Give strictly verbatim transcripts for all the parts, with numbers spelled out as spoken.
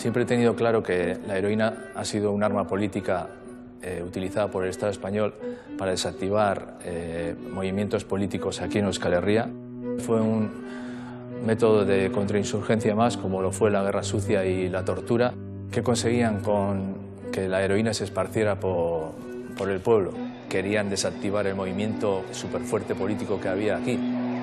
Siempre he tenido claro que la heroína ha sido un arma política eh, utilizada por el Estado español para desactivar eh, movimientos políticos aquí en Euskal Herria. Fue un método de contrainsurgencia más, como lo fue la guerra sucia y la tortura, que conseguían con que la heroína se esparciera por, por el pueblo. Querían desactivar el movimiento superfuerte político que había aquí.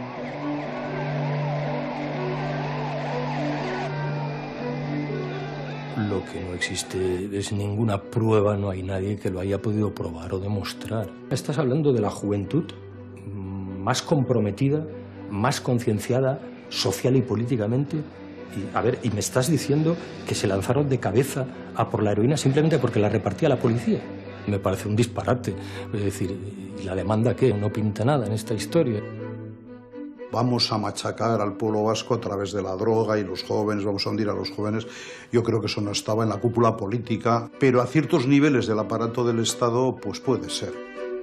Lo que no existe es ninguna prueba, no hay nadie que lo haya podido probar o demostrar. Estás hablando de la juventud más comprometida, más concienciada, social y políticamente. Y, a ver, y me estás diciendo que se lanzaron de cabeza a por la heroína simplemente porque la repartía la policía. Me parece un disparate. Es decir, ¿y la demanda qué? No pinta nada en esta historia. Vamos a machacar al pueblo vasco a través de la droga y los jóvenes, vamos a hundir a los jóvenes. Yo creo que eso no estaba en la cúpula política, pero a ciertos niveles del aparato del Estado, pues puede ser.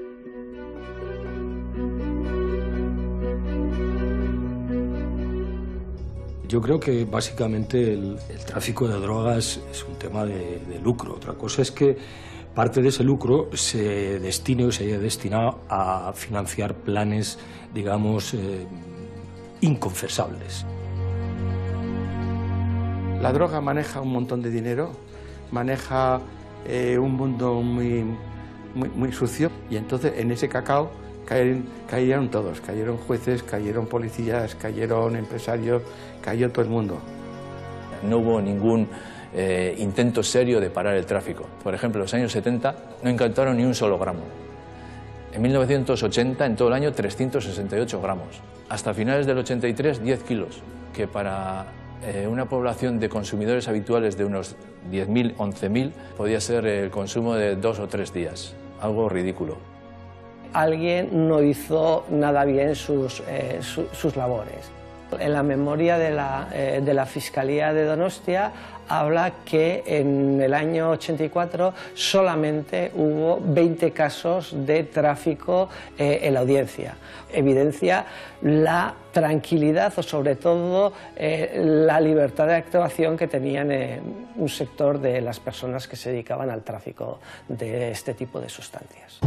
Yo creo que básicamente el, el tráfico de drogas es un tema de, de lucro. Otra cosa es que parte de ese lucro se destine o se haya destinado a financiar planes, digamos, eh, inconfesables. La droga maneja un montón de dinero, maneja eh, un mundo muy, muy, muy sucio, y entonces en ese cacao cayeron, cayeron todos, cayeron jueces, cayeron policías, cayeron empresarios, cayó todo el mundo. No hubo ningún eh, intento serio de parar el tráfico. Por ejemplo, en los años setenta no incautaron ni un solo gramo. En mil novecientos ochenta, en todo el año, trescientos sesenta y ocho gramos. Hasta finales del ochenta y tres, diez kilos, que para eh, una población de consumidores habituales de unos diez mil, once mil, podía ser el consumo de dos o tres días. Algo ridículo. Alguien no hizo nada bien sus, eh, su, sus labores. En la memoria de la, eh, de la Fiscalía de Donostia habla que en el año ochenta y cuatro solamente hubo veinte casos de tráfico eh, en la audiencia. Evidencia la tranquilidad o sobre todo eh, la libertad de actuación que tenían eh, un sector de las personas que se dedicaban al tráfico de este tipo de sustancias.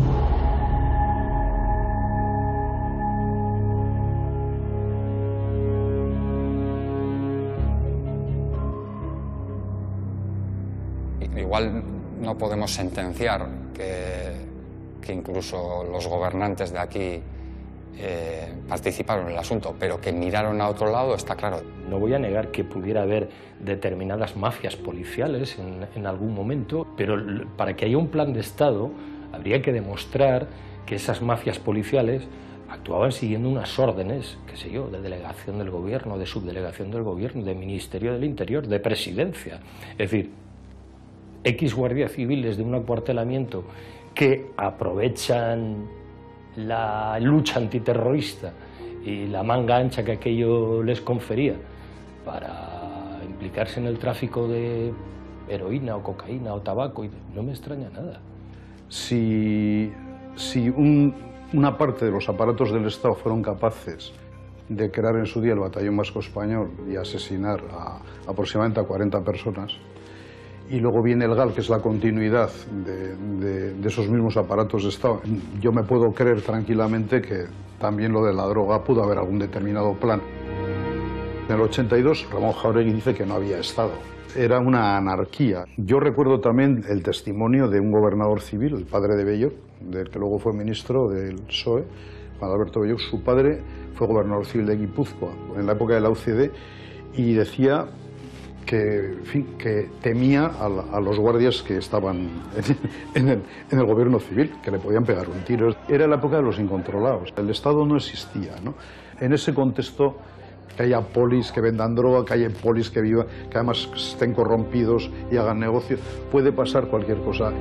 Igual no podemos sentenciar que, que incluso los gobernantes de aquí eh, participaron en el asunto, pero que miraron a otro lado está claro. No voy a negar que pudiera haber determinadas mafias policiales en, en algún momento, pero para que haya un plan de Estado habría que demostrar que esas mafias policiales actuaban siguiendo unas órdenes, qué sé yo, de delegación del gobierno, de subdelegación del gobierno, de Ministerio del Interior, de presidencia. Es decir, X guardias civiles de un acuartelamiento que aprovechan la lucha antiterrorista y la manga ancha que aquello les confería para implicarse en el tráfico de heroína o cocaína o tabaco, y no me extraña nada. Si, si un, una parte de los aparatos del Estado fueron capaces de crear en su día el Batallón Vasco Español y asesinar a aproximadamente a cuarenta personas, y luego viene el GAL, que es la continuidad de, de, de esos mismos aparatos de Estado, yo me puedo creer tranquilamente que también lo de la droga pudo haber algún determinado plan. En el ochenta y dos, Ramón Jáuregui dice que no había Estado. Era una anarquía. Yo recuerdo también el testimonio de un gobernador civil, el padre de Belloc, del que luego fue ministro del P S O E, Juan Alberto Belloc. Su padre fue gobernador civil de Guipúzcoa en la época de la U C D, y decía que, en fin, que temía a, la, a los guardias que estaban en, en, el, en el gobierno civil, que le podían pegar un tiro. Era la época de los incontrolados. El Estado no existía, ¿no? En ese contexto, que haya polis que vendan droga, que haya polis que vivan, que además estén corrompidos y hagan negocios, puede pasar cualquier cosa.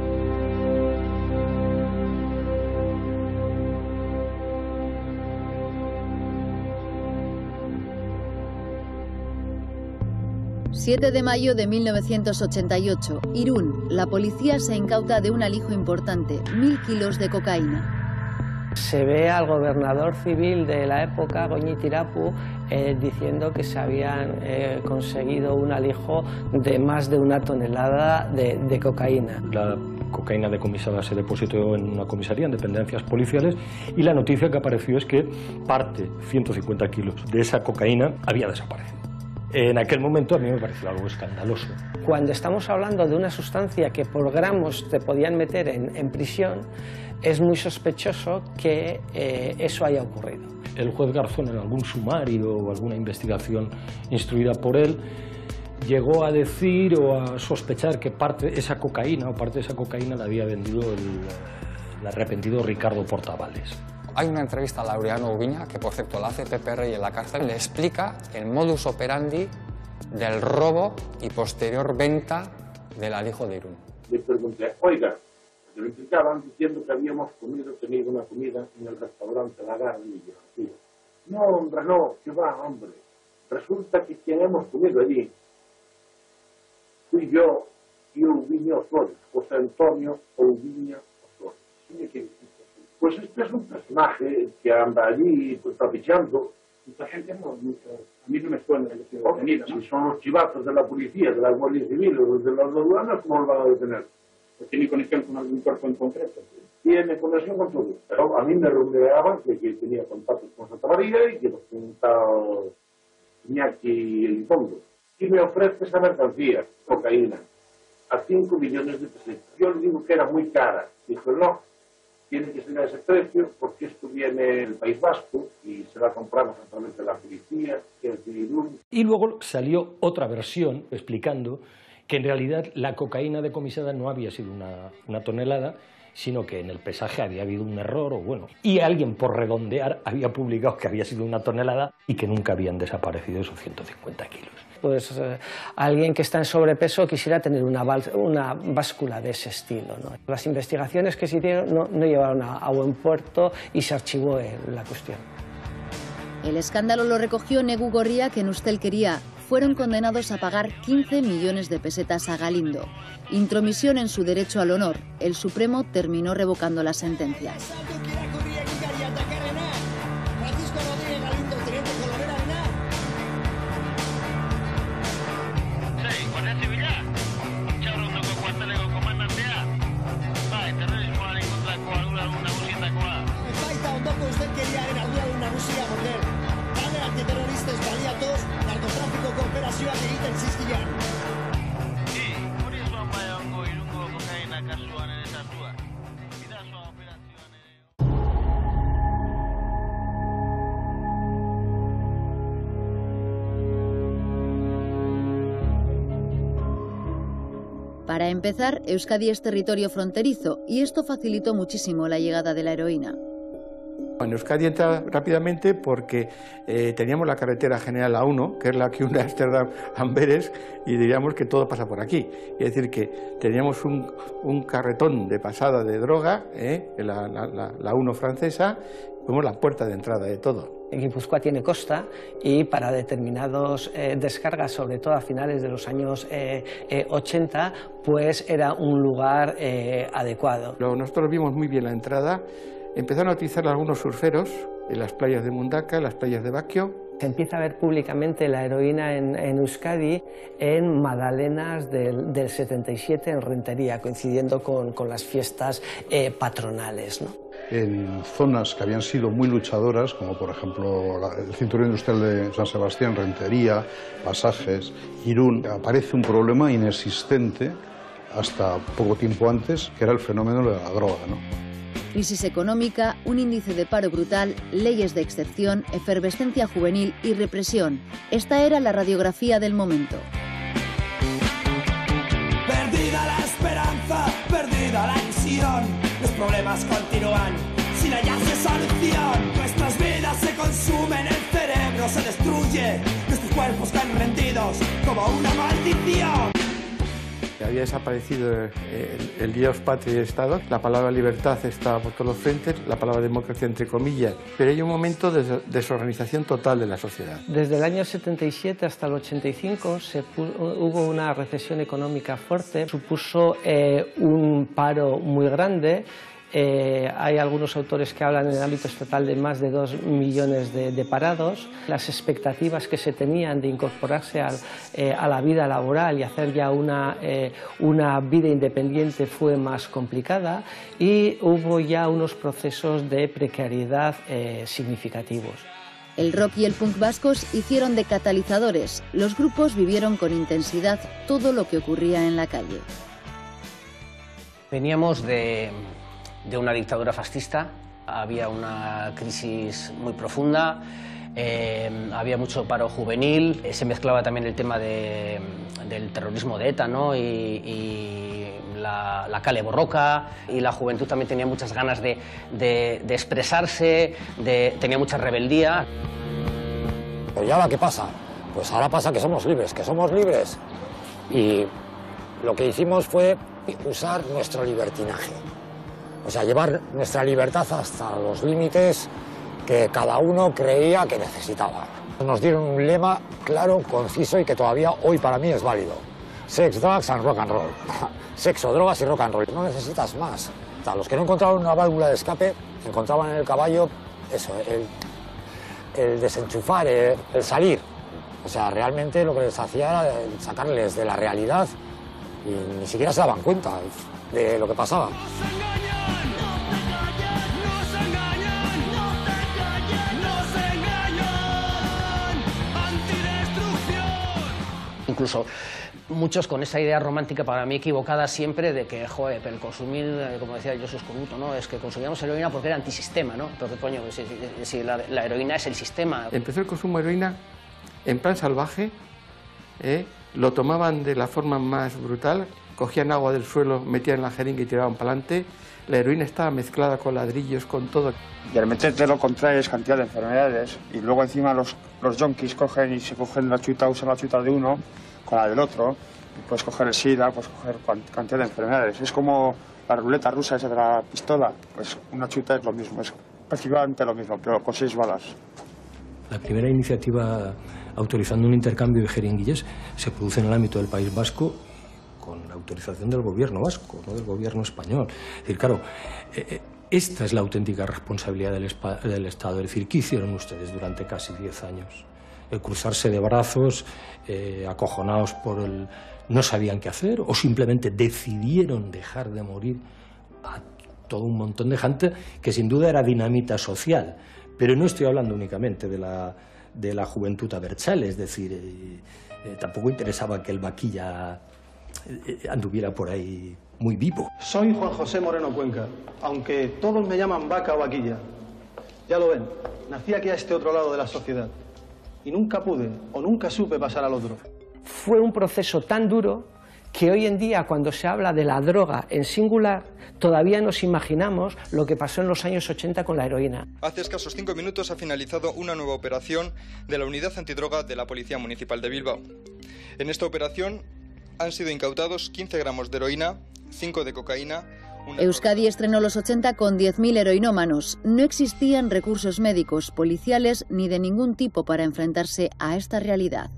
siete de mayo de mil novecientos ochenta y ocho, Irún. La policía se incauta de un alijo importante, mil kilos de cocaína. se ve al gobernador civil de la época, Goñi-Tirapu, eh, diciendo que se habían eh, conseguido un alijo de más de una tonelada de, de cocaína. La cocaína decomisada se depositó en una comisaría, en dependencias policiales, y la noticia que apareció es que parte, ciento cincuenta kilos, de esa cocaína había desaparecido. En aquel momento a mí me pareció algo escandaloso. Cuando estamos hablando de una sustancia que por gramos te podían meter en, en prisión, es muy sospechoso que eh, eso haya ocurrido. El juez Garzón, en algún sumario o alguna investigación instruida por él, llegó a decir o a sospechar que parte de esa cocaína o parte de esa cocaína la había vendido el, el arrepentido Ricardo Portavales. Hay una entrevista a Laureano Ubiña, que por cierto la hace Pepe Rey en la cárcel, le explica el modus operandi del robo y posterior venta del alijo de Irún. Le pregunté, oiga, me lo explicaban diciendo que habíamos comido, tenido una comida en el restaurante La Garrilla. No, hombre, no, que va, hombre. Resulta que quien hemos comido allí fui yo y Ubiña Osores, José Antonio Ubiña Osores. Pues este es un personaje que anda allí pues, trapicheando. Mucha gente no, mucho. A mí no me suena que sea detenida, ¿no? Si son los chivatos de la policía, de la Guardia Civil o de las aduanas, ¿cómo lo van a detener? Pues tiene conexión con algún cuerpo en concreto. ¿Sí? Tiene conexión con todo. Pero a mí me rumoreaban que, que tenía contactos con Santa María y que los juntaba Iñaki Elizondo. Y me ofrece esa mercancía, cocaína, a cinco millones de pesetas. Yo le digo que era muy cara. Dijo, no, tiene que ser a ese precio porque esto viene del País Vasco y se la compramos a través de la policía, que es de Irún. Y luego salió otra versión explicando que en realidad la cocaína decomisada no había sido una, una tonelada, sino que en el pesaje había habido un error, o bueno, y alguien por redondear había publicado que había sido una tonelada y que nunca habían desaparecido esos ciento cincuenta kilos. Pues eh, alguien que está en sobrepeso quisiera tener una, una báscula de ese estilo, ¿no? Las investigaciones que se hicieron no, no llevaron a, a buen puerto y se archivó en la cuestión. El escándalo lo recogió Negu Gorria, que en Ustelkeria fueron condenados a pagar quince millones de pesetas a Galindo. Intromisión en su derecho al honor. El Supremo terminó revocando las sentencias. Para empezar, Euskadi es territorio fronterizo y esto facilitó muchísimo la llegada de la heroína. En Euskadi entra rápidamente porque eh, teníamos la carretera general A uno, que es la que une Ámsterdam a Amberes, y diríamos que todo pasa por aquí. Es decir, que teníamos un, un carretón de pasada de droga, eh, la, la, la, la uno francesa, como la puerta de entrada de todo. Guipúzcoa tiene costa y para determinados eh, descargas, sobre todo a finales de los años eh, eh, ochenta, pues era un lugar eh, adecuado. Nosotros vimos muy bien la entrada. Empezaron a utilizar algunos surferos en las playas de Mundaka, en las playas de Baquio. Se empieza a ver públicamente la heroína en, en Euskadi en Magdalenas del, del setenta y siete en Rentería, coincidiendo con, con las fiestas eh, patronales, ¿no? En zonas que habían sido muy luchadoras, como por ejemplo la, el cinturón industrial de San Sebastián, Rentería, Pasajes, Irún, aparece un problema inexistente hasta poco tiempo antes, que era el fenómeno de la droga, ¿no? Crisis económica, un índice de paro brutal, leyes de excepción, efervescencia juvenil y represión. Esta era la radiografía del momento. Perdida la esperanza, perdida la ilusión. Los problemas continúan sin hallarse solución. Nuestras vidas se consumen, el cerebro se destruye. Nuestros cuerpos caen rendidos como una maldición. Había desaparecido el, el Dios, patria y Estado. La palabra libertad estaba por todos los frentes, la palabra democracia entre comillas. Pero hay un momento de desorganización total de la sociedad. Desde el año setenta y siete hasta el ochenta y cinco se hubo una recesión económica fuerte. Supuso eh, un paro muy grande Eh, hay algunos autores que hablan en el ámbito estatal de más de dos millones de, de parados. Las expectativas que se tenían de incorporarse al, eh, a la vida laboral y hacer ya una, eh, una vida independiente fue más complicada y hubo ya unos procesos de precariedad eh, significativos. El rock y el punk vascos hicieron de catalizadores. Los grupos vivieron con intensidad todo lo que ocurría en la calle. Veníamos de, de una dictadura fascista, había una crisis muy profunda, eh, había mucho paro juvenil, se mezclaba también el tema de, del terrorismo de ETA, ¿no? y, y la, la Kale Borroka, y la juventud también tenía muchas ganas de, de, de expresarse, de, tenía mucha rebeldía. Pero ¿y ahora qué pasa? Pues ahora pasa que somos libres, que somos libres. Y lo que hicimos fue usar nuestro libertinaje, o sea, llevar nuestra libertad hasta los límites que cada uno creía que necesitaba. Nos dieron un lema claro, conciso y que todavía hoy para mí es válido. Sex, drugs and rock and roll. Sexo, drogas y rock and roll. No necesitas más. O sea, los que no encontraban una válvula de escape encontraban en el caballo eso, el, el desenchufar, el, el salir. O sea, realmente lo que les hacía era sacarles de la realidad y ni siquiera se daban cuenta de lo que pasaba. Incluso muchos con esa idea romántica para mí equivocada siempre de que, joder, pero el consumir, como decía Josu Escorbuto, ¿no? Es que consumíamos heroína porque era antisistema, ¿no? Pero qué coño, si, si la, la heroína es el sistema. Empezó el consumo de heroína en plan salvaje, ¿eh? Lo tomaban de la forma más brutal, cogían agua del suelo, metían en la jeringa y tiraban para adelante. La heroína estaba mezclada con ladrillos, con todo. Y al meterte lo contraes cantidad de enfermedades y luego encima los, los yonkis cogen y se cogen la chuta, usan la chuta de uno con la del otro. Puedes coger el SIDA, puedes coger cantidad de enfermedades. Es como la ruleta rusa esa de la pistola. Pues una chuta es lo mismo, es prácticamente lo mismo, pero con seis balas. La primera iniciativa autorizando un intercambio de jeringuillas se produce en el ámbito del País Vasco con la autorización del gobierno vasco, no del gobierno español. Es decir, claro, eh, esta es la auténtica responsabilidad del, del Estado. Es decir, ¿qué hicieron ustedes durante casi diez años? El cruzarse de brazos, eh, acojonados por el... no sabían qué hacer, o simplemente decidieron dejar de morir a todo un montón de gente que sin duda era dinamita social. Pero no estoy hablando únicamente de la, de la juventud abertzale, es decir, eh, eh, tampoco interesaba que el vaquilla eh, anduviera por ahí muy vivo. Soy Juan José Moreno Cuenca, aunque todos me llaman vaca o vaquilla. Ya lo ven, nací aquí a este otro lado de la sociedad y nunca pude o nunca supe pasar al otro. Fue un proceso tan duro que hoy en día, cuando se habla de la droga en singular, todavía nos imaginamos lo que pasó en los años ochenta con la heroína. Hace escasos cinco minutos ha finalizado una nueva operación de la Unidad Antidroga de la Policía Municipal de Bilbao. En esta operación han sido incautados quince gramos de heroína, cinco de cocaína... Una... Euskadi estrenó los ochenta con diez mil heroinómanos. No existían recursos médicos, policiales ni de ningún tipo para enfrentarse a esta realidad.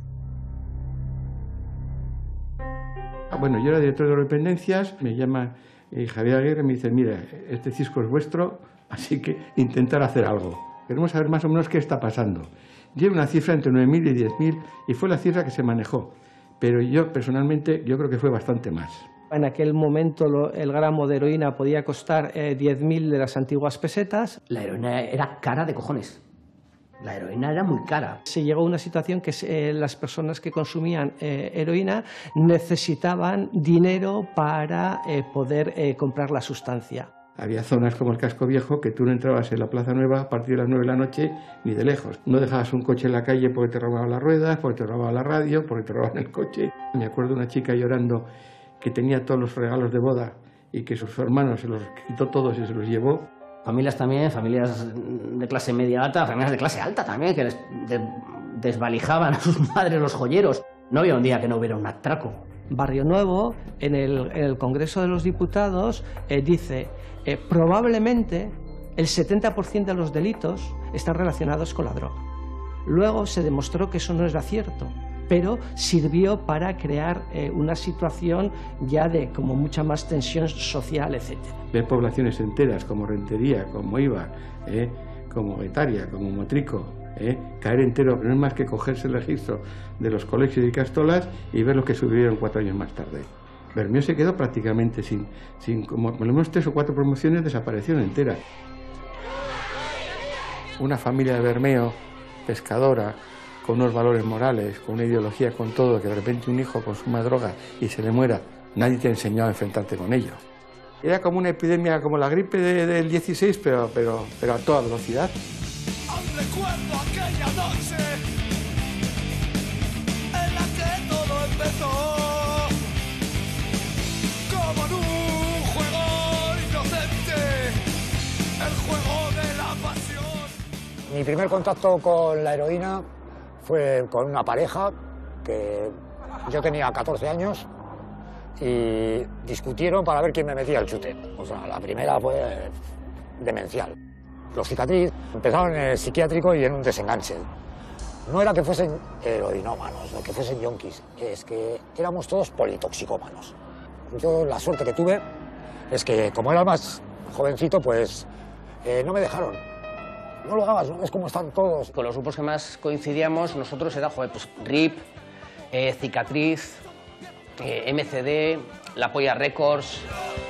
Bueno, yo era director de dependencias, me llama eh, Javier Aguirre y me dice, mira, este cisco es vuestro, así que intentar hacer algo. Queremos saber más o menos qué está pasando. Lleva una cifra entre nueve mil y diez mil y fue la cifra que se manejó, pero yo personalmente yo creo que fue bastante más. En aquel momento lo, el gramo de heroína podía costar eh, diez mil de las antiguas pesetas. La heroína era cara de cojones. La heroína era muy cara. Se llegó a una situación que eh, las personas que consumían eh, heroína necesitaban dinero para eh, poder eh, comprar la sustancia. Había zonas como el Casco Viejo que tú no entrabas en la Plaza Nueva a partir de las nueve de la noche ni de lejos. No dejabas un coche en la calle porque te robaban las ruedas, porque te robaban la radio, porque te robaban el coche. Me acuerdo de una chica llorando que tenía todos los regalos de boda y que sus hermanos se los quitó todos y se los llevó. Familias también, familias de clase media alta, familias de clase alta también, que les de, desvalijaban a sus madres los joyeros. No había un día que no hubiera un atraco. Barrio Nuevo, en el, en el Congreso de los Diputados, eh, dice eh, probablemente el setenta por ciento de los delitos están relacionados con la droga. Luego se demostró que eso no era cierto, pero sirvió para crear eh, una situación ya de como mucha más tensión social, etcétera. Ver poblaciones enteras como Rentería, como Ibar, eh, como Guetaria, como Motrico, eh, caer entero, no es más que cogerse el registro de los colegios y castolas y ver lo que subieron cuatro años más tarde. Bermeo se quedó prácticamente sin, sin como por lo menos tres o cuatro promociones desaparecieron enteras. Una familia de Bermeo, pescadora, con unos valores morales, con una ideología, con todo, que de repente un hijo consuma droga y se le muera, nadie te ha enseñado a enfrentarte con ello. Era como una epidemia, como la gripe de, del dieciséis, pero, pero, pero a toda velocidad. Aún recuerdo aquella noche en la que todo empezó como en un juego inocente, el juego de la pasión. Mi primer contacto con la heroína fue con una pareja que yo tenía catorce años y discutieron para ver quién me metía el chute. O sea, la primera fue demencial. Los cicatrices empezaron en el psiquiátrico y en un desenganche. No era que fuesen heroinómanos o que fuesen yonkis, es que éramos todos politoxicómanos. Yo la suerte que tuve es que como era más jovencito, pues eh, no me dejaron. No lo hagas, ¿no? Es como están todos. Con los grupos que más coincidíamos, nosotros era, joder, pues R I P, eh, Cicatriz, eh, M C D, La Polla Records.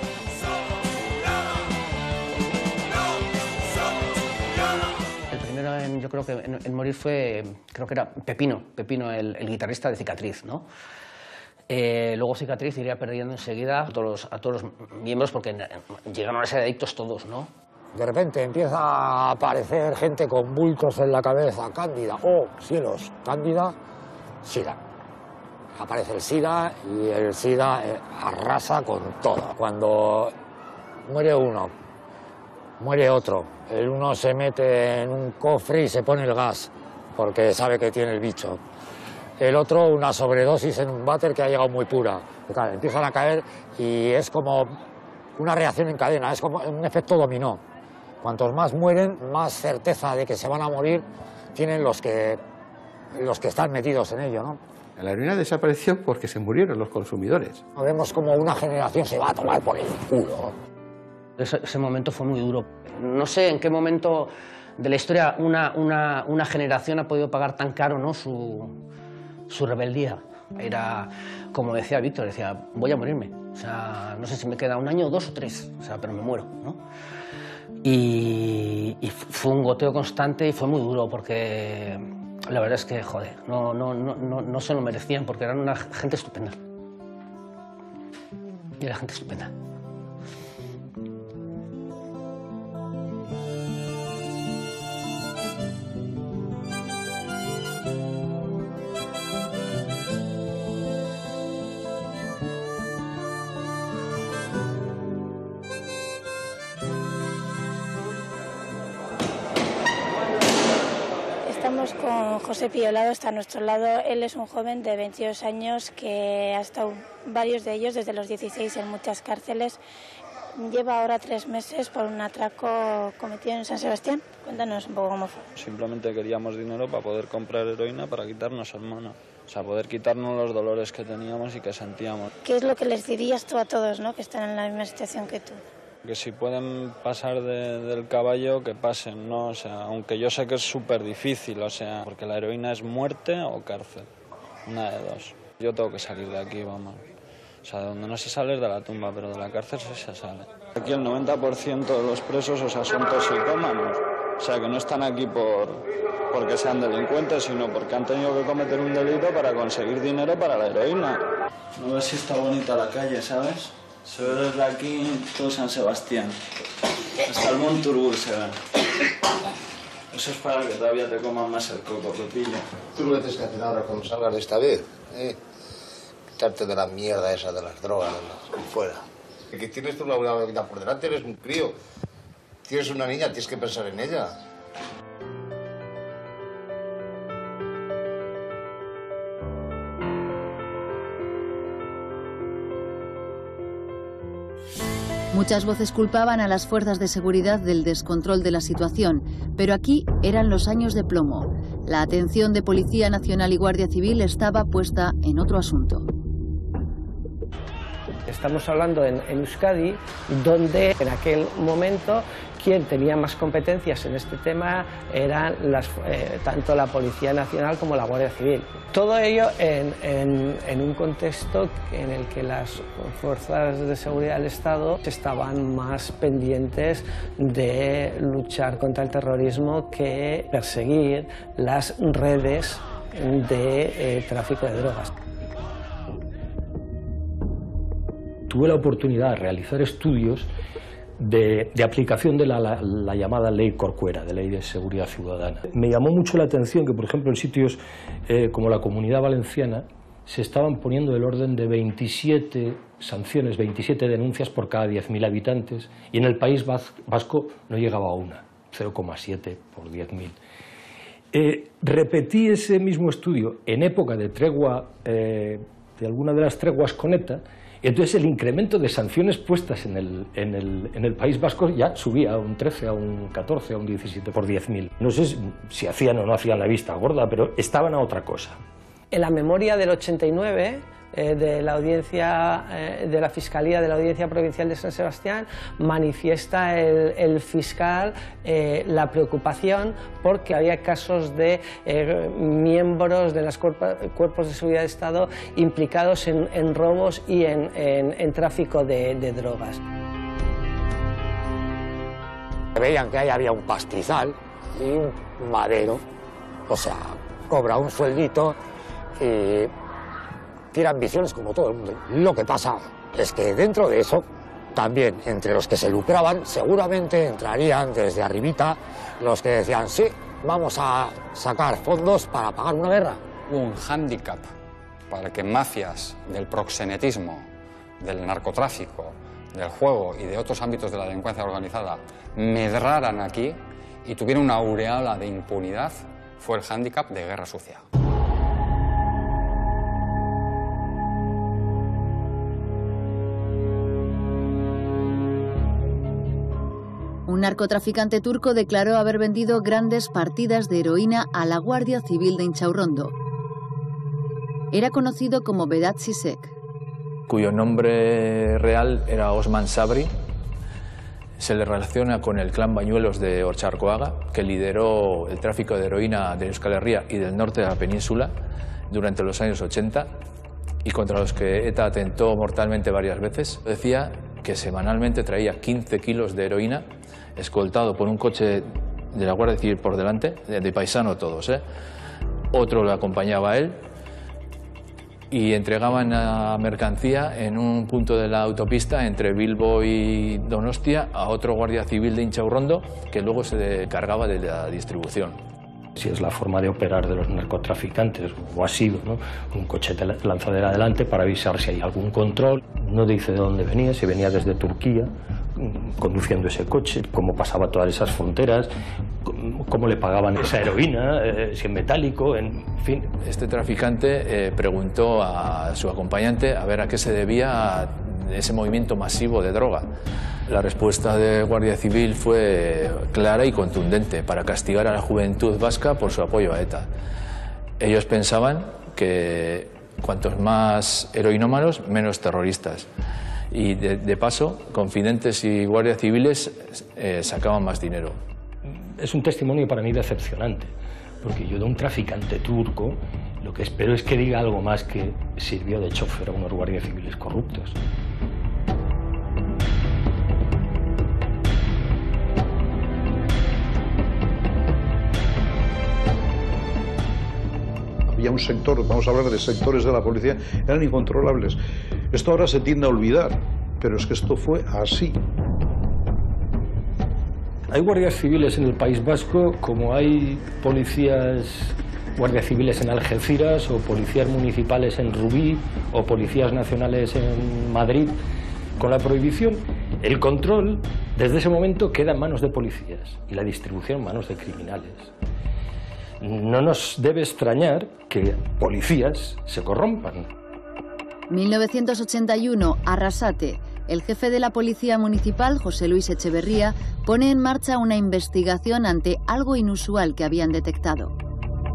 El primero en, yo creo que en, en morir fue, creo que era Pepino, Pepino, el, el guitarrista de Cicatriz, ¿no? Eh, luego Cicatriz iría perdiendo enseguida a todos los, a todos los miembros porque llegaron a ser adictos todos, ¿no? De repente empieza a aparecer gente con bultos en la cabeza, cándida, oh, cielos, cándida, sida. Aparece el SIDA y el SIDA eh, arrasa con todo. Cuando muere uno, muere otro, el uno se mete en un cofre y se pone el gas porque sabe que tiene el bicho. El otro una sobredosis en un váter que ha llegado muy pura. Claro, empiezan a caer y es como una reacción en cadena, es como un efecto dominó. Cuantos más mueren, más certeza de que se van a morir tienen los que, los que están metidos en ello, ¿no? La heroína desapareció porque se murieron los consumidores. Vemos como una generación se va a tomar por el culo. Ese, ese momento fue muy duro. No sé en qué momento de la historia una, una, una generación ha podido pagar tan caro, ¿no? su, su rebeldía. Era, como decía Víctor, decía, voy a morirme. O sea, no sé si me queda un año, dos o tres, o sea, pero me muero, ¿no? Y, y fue un goteo constante y fue muy duro porque la verdad es que, joder, no, no, no, no, no se lo merecían porque eran una gente estupenda. Y era gente estupenda. Estamos con José Piolado, está a nuestro lado. Él es un joven de veintidós años que ha estado, varios de ellos, desde los dieciséis en muchas cárceles. Lleva ahora tres meses por un atraco cometido en San Sebastián. Cuéntanos un poco cómo fue. Simplemente queríamos dinero para poder comprar heroína para quitarnos al mono. O sea, poder quitarnos los dolores que teníamos y que sentíamos. ¿Qué es lo que les dirías tú a todos, ¿no?, que están en la misma situación que tú? Que si pueden pasar de, del caballo, que pasen, ¿no? O sea, aunque yo sé que es súper difícil, o sea, porque la heroína es muerte o cárcel, una de dos. Yo tengo que salir de aquí, vamos. O sea, de donde no se sale es de la tumba, pero de la cárcel sí se sale. Aquí el noventa por ciento de los presos, o sea, son toxicómanos. O sea, que no están aquí por, porque sean delincuentes, sino porque han tenido que cometer un delito para conseguir dinero para la heroína. No ves si está bonita la calle, ¿sabes? Se ve desde aquí todo San Sebastián. Hasta el Monturbur se ve. Eso es para que todavía te coman más el coco, Pepillo. Tú lo que tienes que hacer ahora cuando salgas de esta vez, ¿eh? Quitarte de la mierda esa de las drogas, de las fuera. Que tienes tú una vida por delante, eres un crío. Tienes una niña, tienes que pensar en ella. Muchas voces culpaban a las fuerzas de seguridad del descontrol de la situación, pero aquí eran los años de plomo. La atención de Policía Nacional y Guardia Civil estaba puesta en otro asunto. Estamos hablando en, en Euskadi, donde en aquel momento quien tenía más competencias en este tema eran las, eh, tanto la Policía Nacional como la Guardia Civil. Todo ello en, en, en un contexto en el que las fuerzas de seguridad del Estado estaban más pendientes de luchar contra el terrorismo que perseguir las redes de eh, tráfico de drogas. Tuve la oportunidad de realizar estudios de, de aplicación de la, la, la llamada Ley Corcuera, de Ley de Seguridad Ciudadana. Me llamó mucho la atención que, por ejemplo, en sitios eh, como la Comunidad Valenciana se estaban poniendo del orden de veintisiete sanciones, veintisiete denuncias por cada diez mil habitantes, y en el País Vasco no llegaba a una, cero coma siete por diez mil. Eh, repetí ese mismo estudio en época de tregua, eh, de alguna de las treguas con ETA. Entonces el incremento de sanciones puestas en el, en, el, en el País Vasco ya subía a un trece, a un catorce, a un diecisiete por diez mil. No sé si hacían o no hacían la vista gorda, pero estaban a otra cosa. En la memoria del ochenta y nueve, eh, de la audiencia, eh, de la Fiscalía de la Audiencia Provincial de San Sebastián, manifiesta el, el fiscal eh, la preocupación porque había casos de eh, miembros de los cuerpos, cuerpos de seguridad de Estado implicados en, en robos y en, en, en tráfico de, de drogas. Veían que ahí había un pastizal y un madero, o sea, cobra un sueldito y tiene ambiciones como todo el mundo. Lo que pasa es que dentro de eso, también entre los que se lucraban, seguramente entrarían desde arribita los que decían, sí, vamos a sacar fondos para pagar una guerra. Un hándicap para que mafias del proxenetismo, del narcotráfico, del juego y de otros ámbitos de la delincuencia organizada medraran aquí y tuvieran una aureola de impunidad, fue el hándicap de guerra sucia. Un narcotraficante turco declaró haber vendido grandes partidas de heroína a la Guardia Civil de Inchaurrondo. Era conocido como Vedat Sisek, cuyo nombre real era Osman Sabri. Se le relaciona con el clan Bañuelos de Otxarkoaga, que lideró el tráfico de heroína de Euskal Herria y del norte de la península durante los años ochenta y contra los que ETA atentó mortalmente varias veces. Decía que semanalmente traía quince kilos de heroína, escoltado por un coche de la Guardia Civil por delante, de, de paisano todos, ¿eh? Otro lo acompañaba a él, y entregaban la mercancía en un punto de la autopista entre Bilbo y Donostia a otro guardia civil de Inchaurrondo, que luego se encargaba de la distribución. Si es la forma de operar de los narcotraficantes, o ha sido, ¿no? Un coche de lanzadera adelante para avisar si hay algún control. No dice de dónde venía, si venía desde Turquía, conduciendo ese coche, cómo pasaba todas esas fronteras, cómo le pagaban esa heroína, eh, si en metálico, en fin. Este traficante eh, preguntó a su acompañante a ver a qué se debía ese movimiento masivo de droga. La respuesta de Guardia Civil fue clara y contundente para castigar a la juventud vasca por su apoyo a ETA. Ellos pensaban que cuantos más heroinómanos, menos terroristas. Y de, de paso, confidentes y guardias civiles eh, sacaban más dinero. Es un testimonio para mí decepcionante, porque yo de un traficante turco lo que espero es que diga algo más que sirvió de chofer a unos guardias civiles corruptos. Había un sector, vamos a hablar de sectores de la policía, eran incontrolables. Esto ahora se tiende a olvidar, pero es que esto fue así. Hay guardias civiles en el País Vasco como hay policías, guardias civiles en Algeciras o policías municipales en Rubí o policías nacionales en Madrid. Con la prohibición, el control desde ese momento queda en manos de policías y la distribución en manos de criminales. No nos debe extrañar que policías se corrompan. mil novecientos ochenta y uno, Arrasate. El jefe de la Policía Municipal, José Luis Echeverría, pone en marcha una investigación ante algo inusual que habían detectado.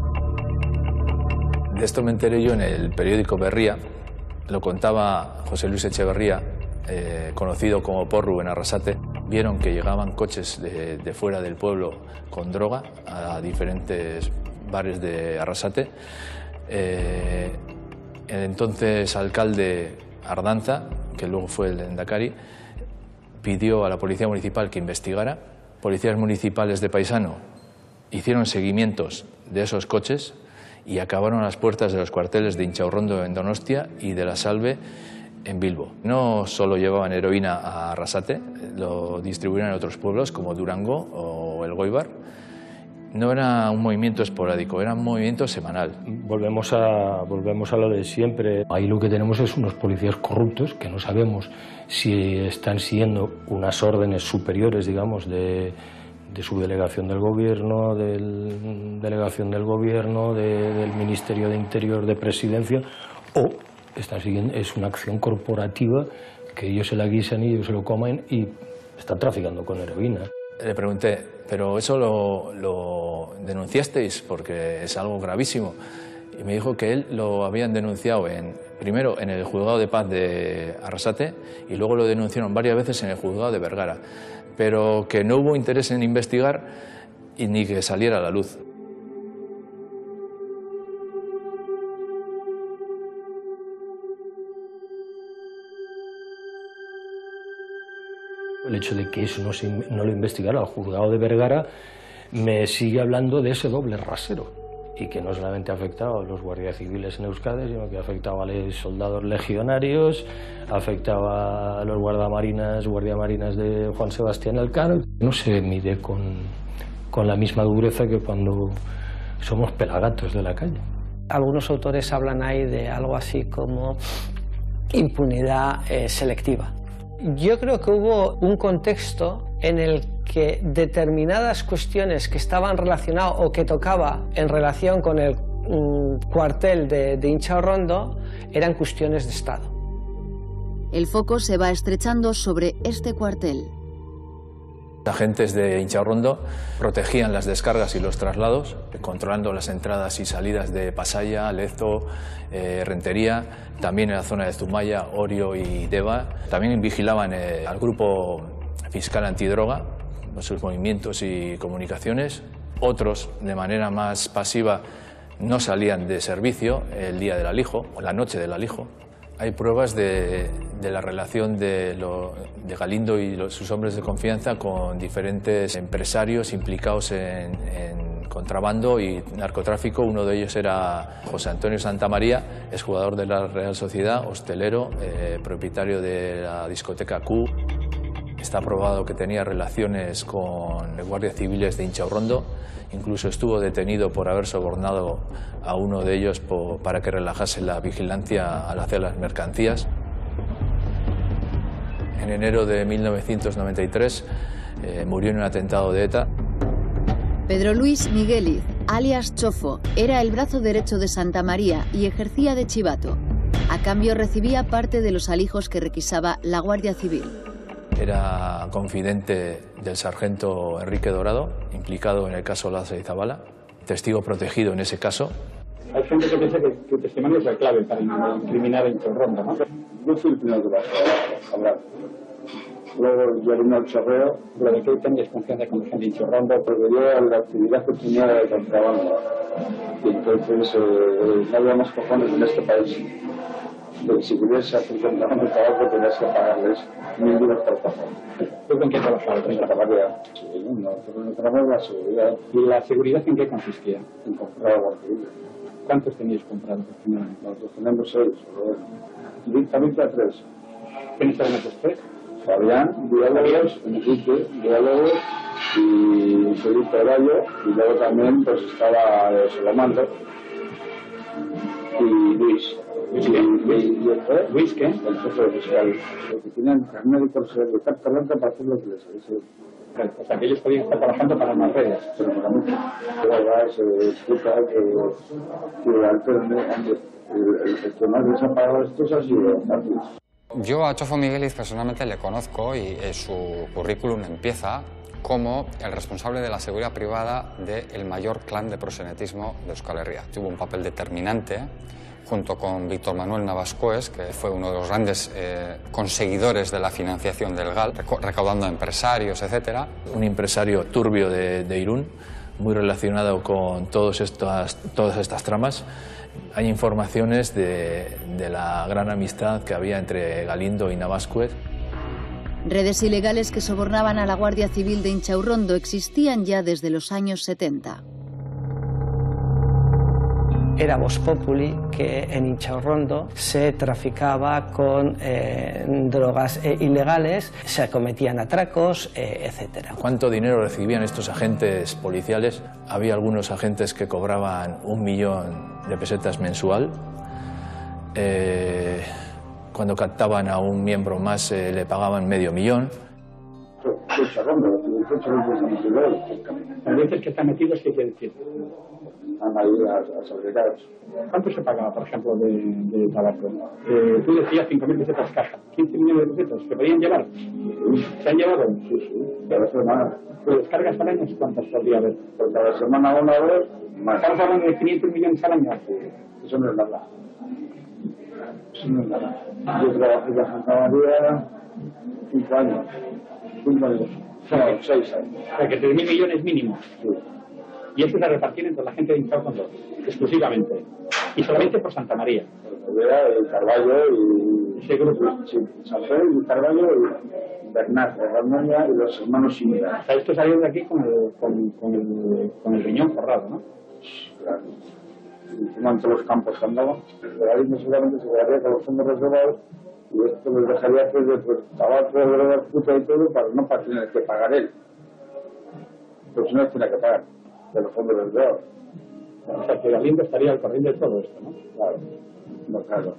De esto me enteré yo en el periódico Berría, lo contaba José Luis Echeverría, eh, conocido como Porru en Arrasate. Vieron que llegaban coches de, de fuera del pueblo con droga a diferentes bares de Arrasate. Eh, el entonces alcalde Ardanza, que luego fue el Endacari, pidió a la Policía Municipal que investigara. Policías municipales de Paisano hicieron seguimientos de esos coches y acabaron a las puertas de los cuarteles de Inchaurrondo en Donostia y de La Salve en Bilbo. No solo llevaban heroína a Arrasate, lo distribuían en otros pueblos como Durango o El Goibar. No era un movimiento esporádico, era un movimiento semanal. Volvemos a, volvemos a lo de siempre. Ahí lo que tenemos es unos policías corruptos que no sabemos si están siguiendo unas órdenes superiores, digamos, de, de su delegación del gobierno, de la delegación del gobierno, de, del Ministerio de Interior, de Presidencia, o están siguiendo, es una acción corporativa que ellos se la guisan y ellos se lo comen y están traficando con heroína. Le pregunté, ¿pero eso lo, lo denunciasteis? Porque es algo gravísimo. Y me dijo que él lo habían denunciado en, primero en el juzgado de paz de Arrasate y luego lo denunciaron varias veces en el juzgado de Vergara, pero que no hubo interés en investigar y ni que saliera a la luz. El hecho de que eso no, se, no lo investigara el juzgado de Vergara me sigue hablando de ese doble rasero y que no solamente afectaba a los guardias civiles en Euskadi, sino que afectaba a los soldados legionarios, afectaba a los guardamarinas, guardiamarinas de Juan Sebastián Elcano. No se mide con, con la misma dureza que cuando somos pelagatos de la calle. Algunos autores hablan ahí de algo así como impunidad eh, selectiva. Yo creo que hubo un contexto en el que determinadas cuestiones que estaban relacionadas o que tocaba en relación con el um, cuartel de, de Inchaurrondo eran cuestiones de Estado. El foco se va estrechando sobre este cuartel. Agentes de Inchaurrondo protegían las descargas y los traslados, controlando las entradas y salidas de Pasaya, Lezo, eh, Rentería, también en la zona de Zumaya, Orio y Deva. También vigilaban eh, al grupo fiscal antidroga, sus movimientos y comunicaciones. Otros, de manera más pasiva, no salían de servicio el día del alijo o la noche del alijo. Hay pruebas de, de la relación de, lo, de Galindo y los, sus hombres de confianza con diferentes empresarios implicados en, en contrabando y narcotráfico. Uno de ellos era José Antonio Santamaría, exjugador de la Real Sociedad, hostelero, eh, propietario de la discoteca Q. Está probado que tenía relaciones con guardias civiles de Inchaurrondo. Incluso estuvo detenido por haber sobornado a uno de ellos por, para que relajase la vigilancia al hacer las mercancías. En enero de mil novecientos noventa y tres eh, murió en un atentado de ETA. Pedro Luis Migueliz, alias Chofo, era el brazo derecho de Santamaría y ejercía de chivato. A cambio recibía parte de los alijos que requisaba la Guardia Civil. Era confidente del sargento Enrique Dorado, implicado en el caso Laza y Zabala, testigo protegido en ese caso. Hay gente que piensa que tu testimonio es la clave para incriminar a Inchaurrondo, ¿no? Yo fui el primero que lo hablar. Luego yo vino al chorreo. ¿Pero de qué tenías confianza con la gente de Inchaurrondo? Porque yo la actividad que tenía de contrabando. Y entonces eh, no había más cojones en este país. Si querías hacer contrabando de trabajo tenías que pagarles mil duros por cajón. ¿Tú con qué trabajabas? En la tabaquera. Sí, no, pero trabajaba la seguridad. ¿Y la seguridad en qué consistía? En comprar guardias. ¿Cuántos teníais comprados? Nosotros tenemos seis, directamente a tres. ¿Quiénes eran esos tres? Fabián, Diálogos, Enrique, Diálogos y Felipe Rayo, y luego también pues estaba eh, Solomando y Luis. ¿Luis qué? ¿Eh? ¿Luis qué? El jefe fiscal. Porque tienen carnet de carta blanca para hacer lo que les dice. O sea, que ellos podían estar trabajando para las redes. Pero para mí, ahora se explica que, que antes el, el, el que más les ha pagado esto ha sido Martins. Yo a Chofo Migueliz personalmente le conozco y eh, su currículum empieza como el responsable de la seguridad privada del mayor clan de proxenetismo de Euskal Herria. Tuvo un papel determinante junto con Víctor Manuel Navascués, que fue uno de los grandes eh, conseguidores de la financiación del G A L, recaudando a empresarios, etcétera. Un empresario turbio de, de Irún, muy relacionado con todos estas, todas estas tramas. Hay informaciones de, de la gran amistad que había entre Galindo y Navascués. Redes ilegales que sobornaban a la Guardia Civil de Inchaurrondo existían ya desde los años setenta. Era Vox Populi que en Inchaurrondo se traficaba con eh, drogas eh, ilegales, se cometían atracos, eh, etcétera. ¿Cuánto dinero recibían estos agentes policiales? Había algunos agentes que cobraban un millón de pesetas mensual. Eh, cuando captaban a un miembro más eh, le pagaban medio millón. Las veces que están metidos, ¿qué quiere decir? ¿Cuánto se pagaba, por ejemplo, de, de tabaco? Eh, tú decías cinco mil pesetas caja, quince millones de pesetas, ¿se podían llevar? ¿Se han llevado? Sí, sí, cada semana. ¿Pues descargas al año cuántas podría haber? Por cada semana una vez. Estamos hablando de quinientos millones al año. Eso no es nada. Eso no es nada. Yo trabajé en Santa María cinco años. Cinco años. No, seis años. O sea, que tres mil millones mínimo. Sí. Y eso se repartieron entre la gente de Inchaurrondo, exclusivamente. Y solamente por Santa María. El Carballo y... ese grupo. Sí, San Pedro y Carballo y Bernat, Ramón y los hermanos Simera. O sea, esto salió de aquí con el, con, con el, con el riñón forrado, ¿no? Claro. Encima en todos los campos que andaban. El Galindo seguramente se quedaría con los fondos reservados y esto les dejaría hacer de pues, tabaco, drogas, puta y todo para no para tener que pagar él. Pero si no tiene que pagar de los fondos reservados. O sea, que Galindo estaría al corriente de todo esto, ¿no? Claro. No, claro.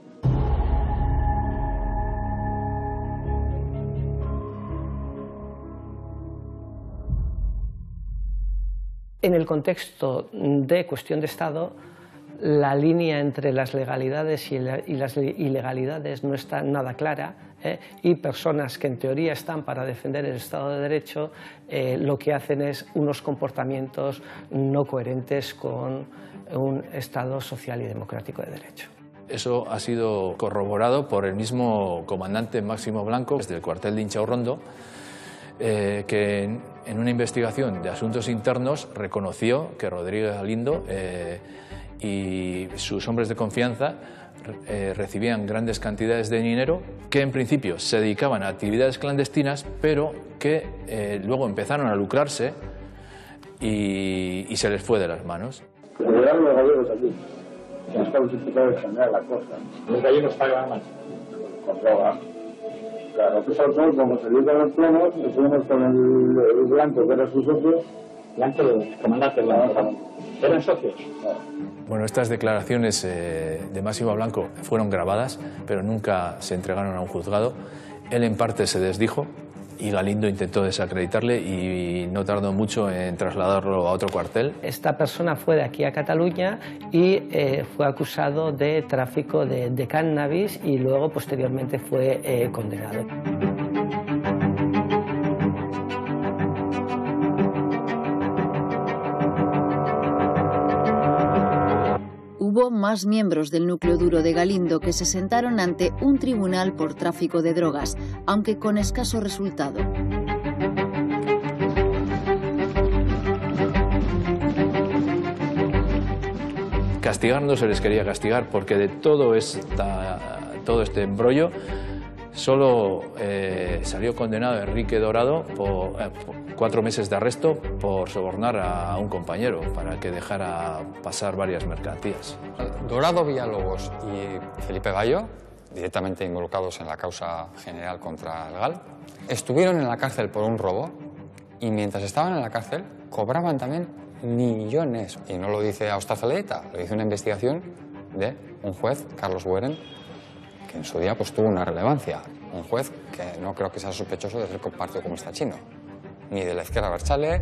En el contexto de cuestión de Estado, la línea entre las legalidades y, la, y las ilegalidades no está nada clara, ¿eh? Y personas que en teoría están para defender el Estado de Derecho eh, lo que hacen es unos comportamientos no coherentes con un Estado social y democrático de derecho. Eso ha sido corroborado por el mismo comandante Máximo Blanco desde el cuartel de Inchaurrondo, eh, que en, en una investigación de asuntos internos reconoció que Rodríguez Galindo eh, y sus hombres de confianza eh, recibían grandes cantidades de dinero que en principio se dedicaban a actividades clandestinas, pero que eh, luego empezaron a lucrarse y, y se les fue de las manos. Llegaron los gallegos aquí, que estaban diputados de general la costa. Los gallegos pagaban más. Con droga. Claro, nosotros, como se dedican los plomos, estuvimos con el, el Blanco, que era su socio. Blanco, comandante Blanco. ¿Eran socios? Bueno, estas declaraciones eh, de Máximo Blanco fueron grabadas, pero nunca se entregaron a un juzgado. Él en parte se desdijo y Galindo intentó desacreditarle y no tardó mucho en trasladarlo a otro cuartel. Esta persona fue de aquí a Cataluña y eh, fue acusado de tráfico de, de cannabis y luego posteriormente fue eh, condenado. Hubo más miembros del núcleo duro de Galindo que se sentaron ante un tribunal por tráfico de drogas, aunque con escaso resultado. Castigar no se les quería castigar porque de todo, esta, todo este embrollo solo eh, salió condenado Enrique Dorado por, eh, por cuatro meses de arresto por sobornar a un compañero para que dejara pasar varias mercancías. Dorado, Villalobos y Felipe Gallo, directamente involucrados en la causa general contra el G A L, estuvieron en la cárcel por un robo y mientras estaban en la cárcel cobraban también millones. Y no lo dice Austazaleeta, lo dice una investigación de un juez, Carlos Bueren, que en su día pues, tuvo una relevancia. Un juez que no creo que sea sospechoso de ser Partido Comunista Chino, ni de la izquierda Abertzale.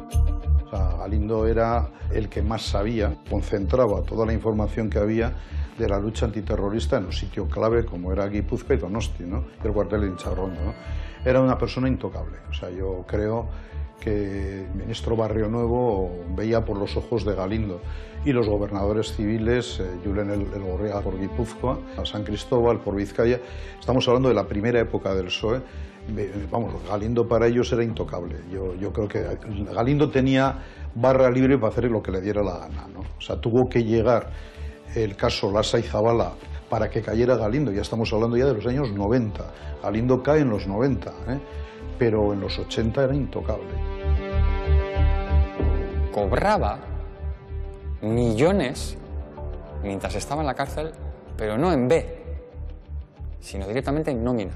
O sea, Galindo era el que más sabía, concentraba toda la información que había de la lucha antiterrorista en un sitio clave como era Guipúzcoa y Donosti, ¿no? El cuartel de Intxaurrondo, ¿no? Era una persona intocable. O sea, yo creo que el ministro Barrio Nuevo veía por los ojos de Galindo y los gobernadores civiles, eh, Julen Elgorriaga por Guipúzcoa, San Cristóbal por Vizcaya. Estamos hablando de la primera época del P S O E. Vamos, Galindo para ellos era intocable. Yo, yo creo que Galindo tenía barra libre para hacer lo que le diera la gana, ¿no? O sea, tuvo que llegar el caso Lasa y Zabala para que cayera Galindo. Ya estamos hablando ya de los años noventa. Galindo cae en los noventa, ¿eh? Pero en los ochenta era intocable. Cobraba millones mientras estaba en la cárcel, pero no en B, sino directamente en nómina.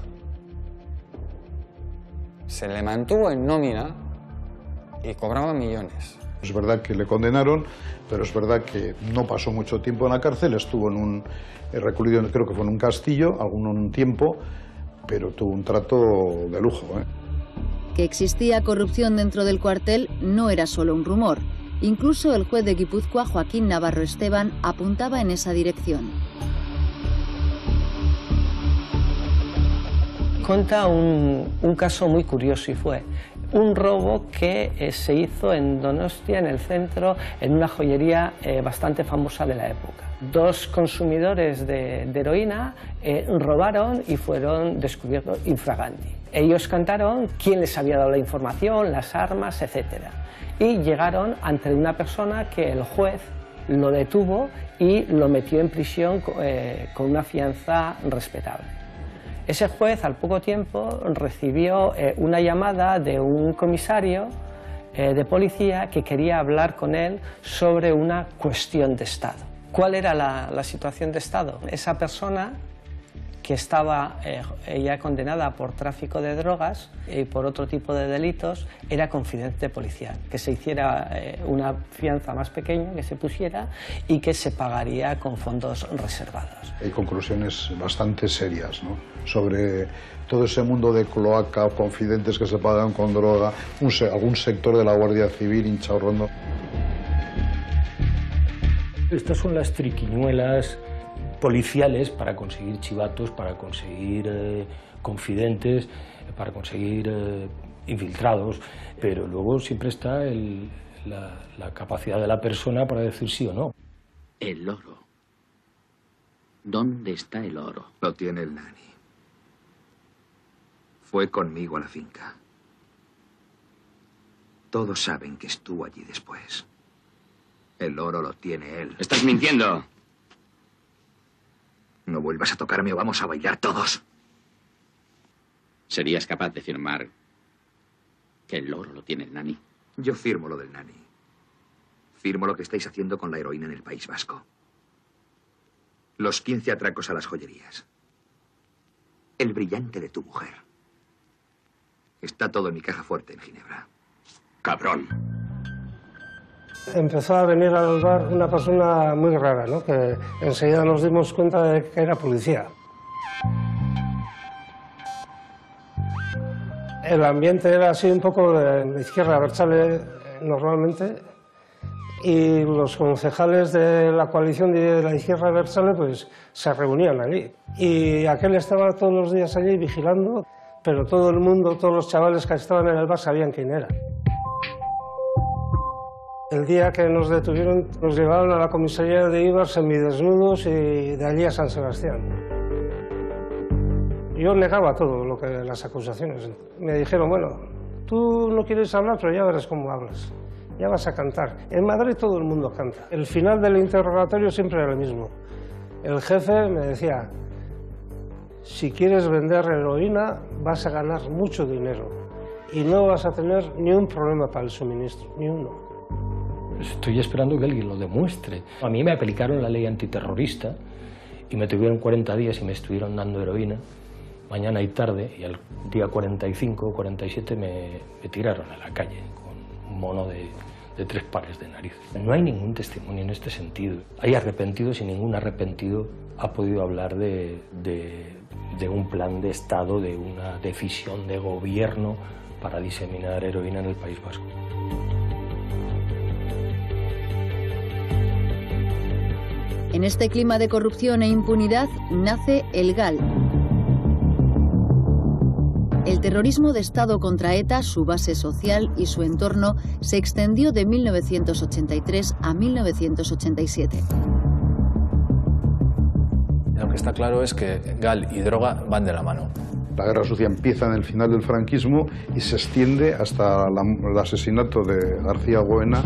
Se le mantuvo en nómina y cobraba millones. Es verdad que le condenaron, pero es verdad que no pasó mucho tiempo en la cárcel, estuvo en un recluido, creo que fue en un castillo, algún tiempo, pero tuvo un trato de lujo, ¿eh? Que existía corrupción dentro del cuartel no era solo un rumor. Incluso el juez de Guipúzcoa, Joaquín Navarro Esteban, apuntaba en esa dirección. Cuenta un, un caso muy curioso y fue un robo que eh, se hizo en Donostia, en el centro, en una joyería eh, bastante famosa de la época. Dos consumidores de, de heroína eh, robaron y fueron descubiertos infraganti. Ellos cantaron quién les había dado la información, las armas, etcétera. Y llegaron ante una persona que el juez lo detuvo y lo metió en prisión eh, con una fianza respetable. Ese juez, al poco tiempo, recibió eh, una llamada de un comisario eh, de policía que quería hablar con él sobre una cuestión de Estado. ¿Cuál era la, la situación de Estado? Esa persona que estaba eh, ella condenada por tráfico de drogas y por otro tipo de delitos, era confidente policial, que se hiciera eh, una fianza más pequeña, que se pusiera y que se pagaría con fondos reservados. Hay conclusiones bastante serias, ¿no?, sobre todo ese mundo de cloaca, confidentes que se pagan con droga, un, algún sector de la Guardia Civil, Intxaurrondo. Estas son las triquiñuelas policiales para conseguir chivatos, para conseguir eh, confidentes, para conseguir eh, infiltrados, pero luego siempre está el, la, la capacidad de la persona para decir sí o no. El oro. ¿Dónde está el oro? Lo tiene el nani. Fue conmigo a la finca. Todos saben que estuvo allí después. El oro lo tiene él. ¡Estás mintiendo! No vuelvas a tocarme o vamos a bailar todos. ¿Serías capaz de firmar que el oro lo tiene el nani? Yo firmo lo del nani. Firmo lo que estáis haciendo con la heroína en el País Vasco. Los quince atracos a las joyerías. El brillante de tu mujer. Está todo en mi caja fuerte en Ginebra. ¡Cabrón! Empezó a venir al bar una persona muy rara, ¿no?, que enseguida nos dimos cuenta de que era policía. El ambiente era así un poco de izquierda abertzale normalmente, y los concejales de la coalición de la izquierda abertzale pues se reunían allí. Y aquel estaba todos los días allí vigilando, pero todo el mundo, todos los chavales que estaban en el bar sabían quién era. El día que nos detuvieron, nos llevaron a la comisaría de Ibar semidesnudos y de allí a San Sebastián. Yo negaba todo lo que las acusaciones. Me dijeron, bueno, tú no quieres hablar, pero ya verás cómo hablas. Ya vas a cantar. En Madrid todo el mundo canta. El final del interrogatorio siempre era el mismo. El jefe me decía, si quieres vender heroína, vas a ganar mucho dinero y no vas a tener ni un problema para el suministro, ni uno. Estoy esperando que alguien lo demuestre. A mí me aplicaron la ley antiterrorista y me tuvieron cuarenta días y me estuvieron dando heroína, mañana y tarde, y al día cuarenta y cinco o cuarenta y siete me, me tiraron a la calle con un mono de, de tres pares de nariz. No hay ningún testimonio en este sentido. Hay arrepentidos y ningún arrepentido ha podido hablar de, de, de un plan de Estado, de una decisión de gobierno para diseminar heroína en el País Vasco. En este clima de corrupción e impunidad nace el GAL. El terrorismo de Estado contra ETA, su base social y su entorno se extendió de mil novecientos ochenta y tres a mil novecientos ochenta y siete. Lo que está claro es que GAL y droga van de la mano. La guerra sucia empieza en el final del franquismo y se extiende hasta la, el asesinato de García Goena.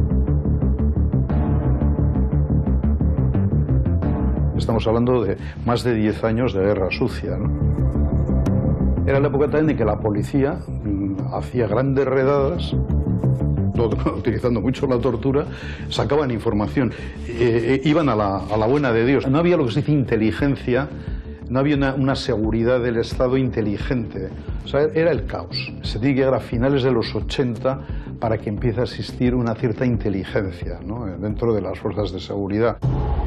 Estamos hablando de más de diez años de guerra sucia, ¿no? Era la época también en que la policía mmm, hacía grandes redadas, todo, utilizando mucho la tortura, sacaban información, eh, eh, iban a la, a la buena de Dios. No había lo que se dice inteligencia. No había una, una seguridad del Estado inteligente. O sea, era el caos. Se tiene que llegar a finales de los ochenta para que empiece a existir una cierta inteligencia, ¿no?, dentro de las fuerzas de seguridad.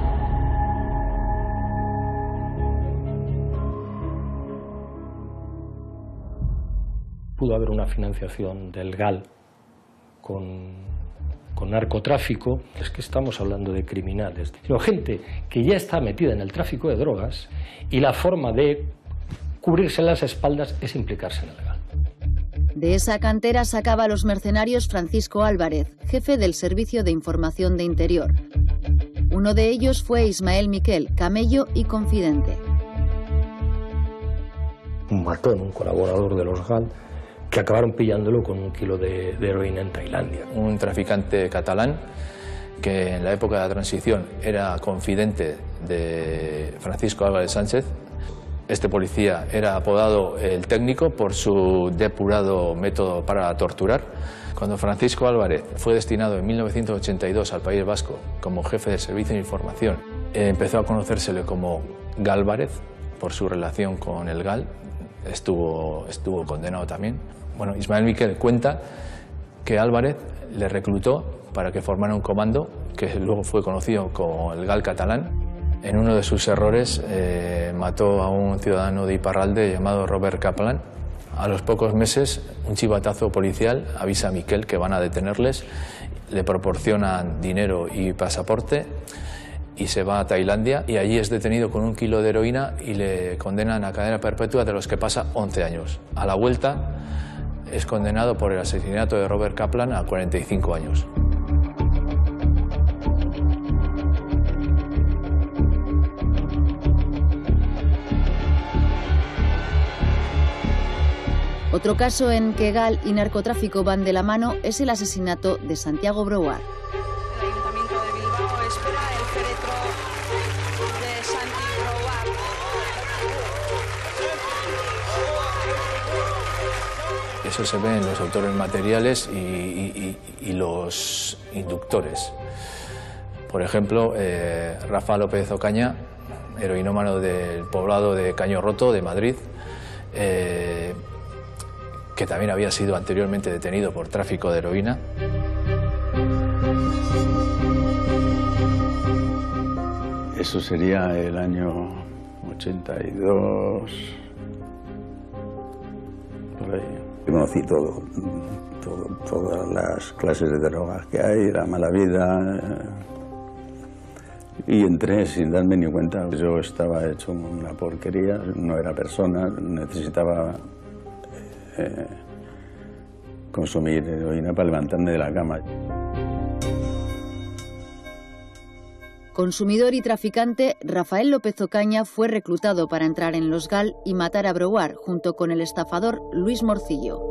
Pudo haber una financiación del GAL con, con narcotráfico. Es que estamos hablando de criminales, sino gente que ya está metida en el tráfico de drogas y la forma de cubrirse las espaldas es implicarse en el GAL. De esa cantera sacaba a los mercenarios Francisco Álvarez, jefe del Servicio de Información de Interior. Uno de ellos fue Ismael Miquel, camello y confidente. Un matón, un colaborador de los GAL, que acabaron pillándolo con un kilo de, de heroína en Tailandia. Un traficante catalán que en la época de la transición era confidente de Francisco Álvarez Sánchez. Este policía era apodado el técnico por su depurado método para torturar. Cuando Francisco Álvarez fue destinado en mil novecientos ochenta y dos al País Vasco como jefe del Servicio de Información, eh, empezó a conocérsele como Gálvarez por su relación con el GAL. Estuvo, estuvo condenado también. Bueno, Ismael Miquel cuenta que Álvarez le reclutó para que formara un comando que luego fue conocido como el GAL catalán. En uno de sus errores eh, mató a un ciudadano de Iparralde llamado Robert Kaplan. A los pocos meses, un chivatazo policial avisa a Miquel que van a detenerles, le proporcionan dinero y pasaporte y se va a Tailandia y allí es detenido con un kilo de heroína y le condenan a cadena perpetua, de los que pasa once años. A la vuelta es condenado por el asesinato de Robert Kaplan a cuarenta y cinco años. Otro caso en que GAL y narcotráfico van de la mano es el asesinato de Santiago Brouard. El Ayuntamiento de Bilbao espera el féretro de Santi Brouard. Eso se ve en los autores materiales y, y, y los inductores. Por ejemplo, eh, Rafa López Ocaña, heroinómano del poblado de Caño Roto, de Madrid, eh, que también había sido anteriormente detenido por tráfico de heroína. Eso sería el año ochenta y dos, por ahí. Conocí todo, todo, todas las clases de drogas que hay, la mala vida, y entré sin darme ni cuenta. Yo estaba hecho una porquería, no era persona, necesitaba Eh, consumir heroína para levantarme de la cama. Consumidor y traficante, Rafael López Ocaña fue reclutado para entrar en los GAL y matar a Brouard junto con el estafador Luis Morcillo.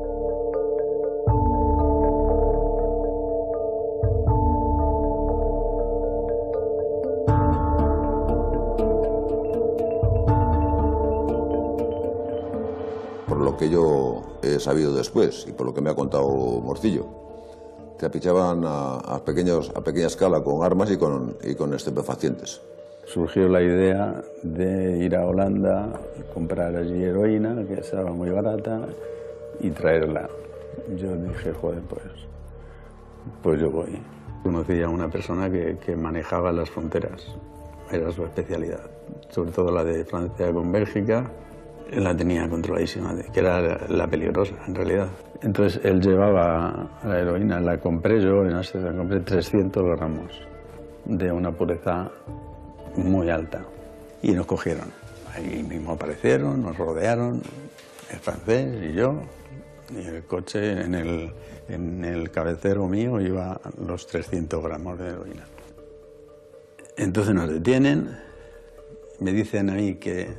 Por lo que yo he sabido después y por lo que me ha contado Morcillo, que apichaban a, a, pequeños, a pequeña escala con armas y con, y con estupefacientes. Surgió la idea de ir a Holanda, comprar allí heroína, que estaba muy barata, y traerla. Yo dije, joder, pues, pues yo voy. Conocí a una persona que, que manejaba las fronteras, era su especialidad, sobre todo la de Francia con Bélgica. Él la tenía controladísima, que era la peligrosa en realidad. Entonces él llevaba la heroína, la compré yo, en Ámsterdam compré trescientos gramos de una pureza muy alta. Y nos cogieron. Ahí mismo aparecieron, nos rodearon, el francés y yo, y el coche en el, en el cabecero mío iba los trescientos gramos de heroína. Entonces nos detienen, me dicen a mí que,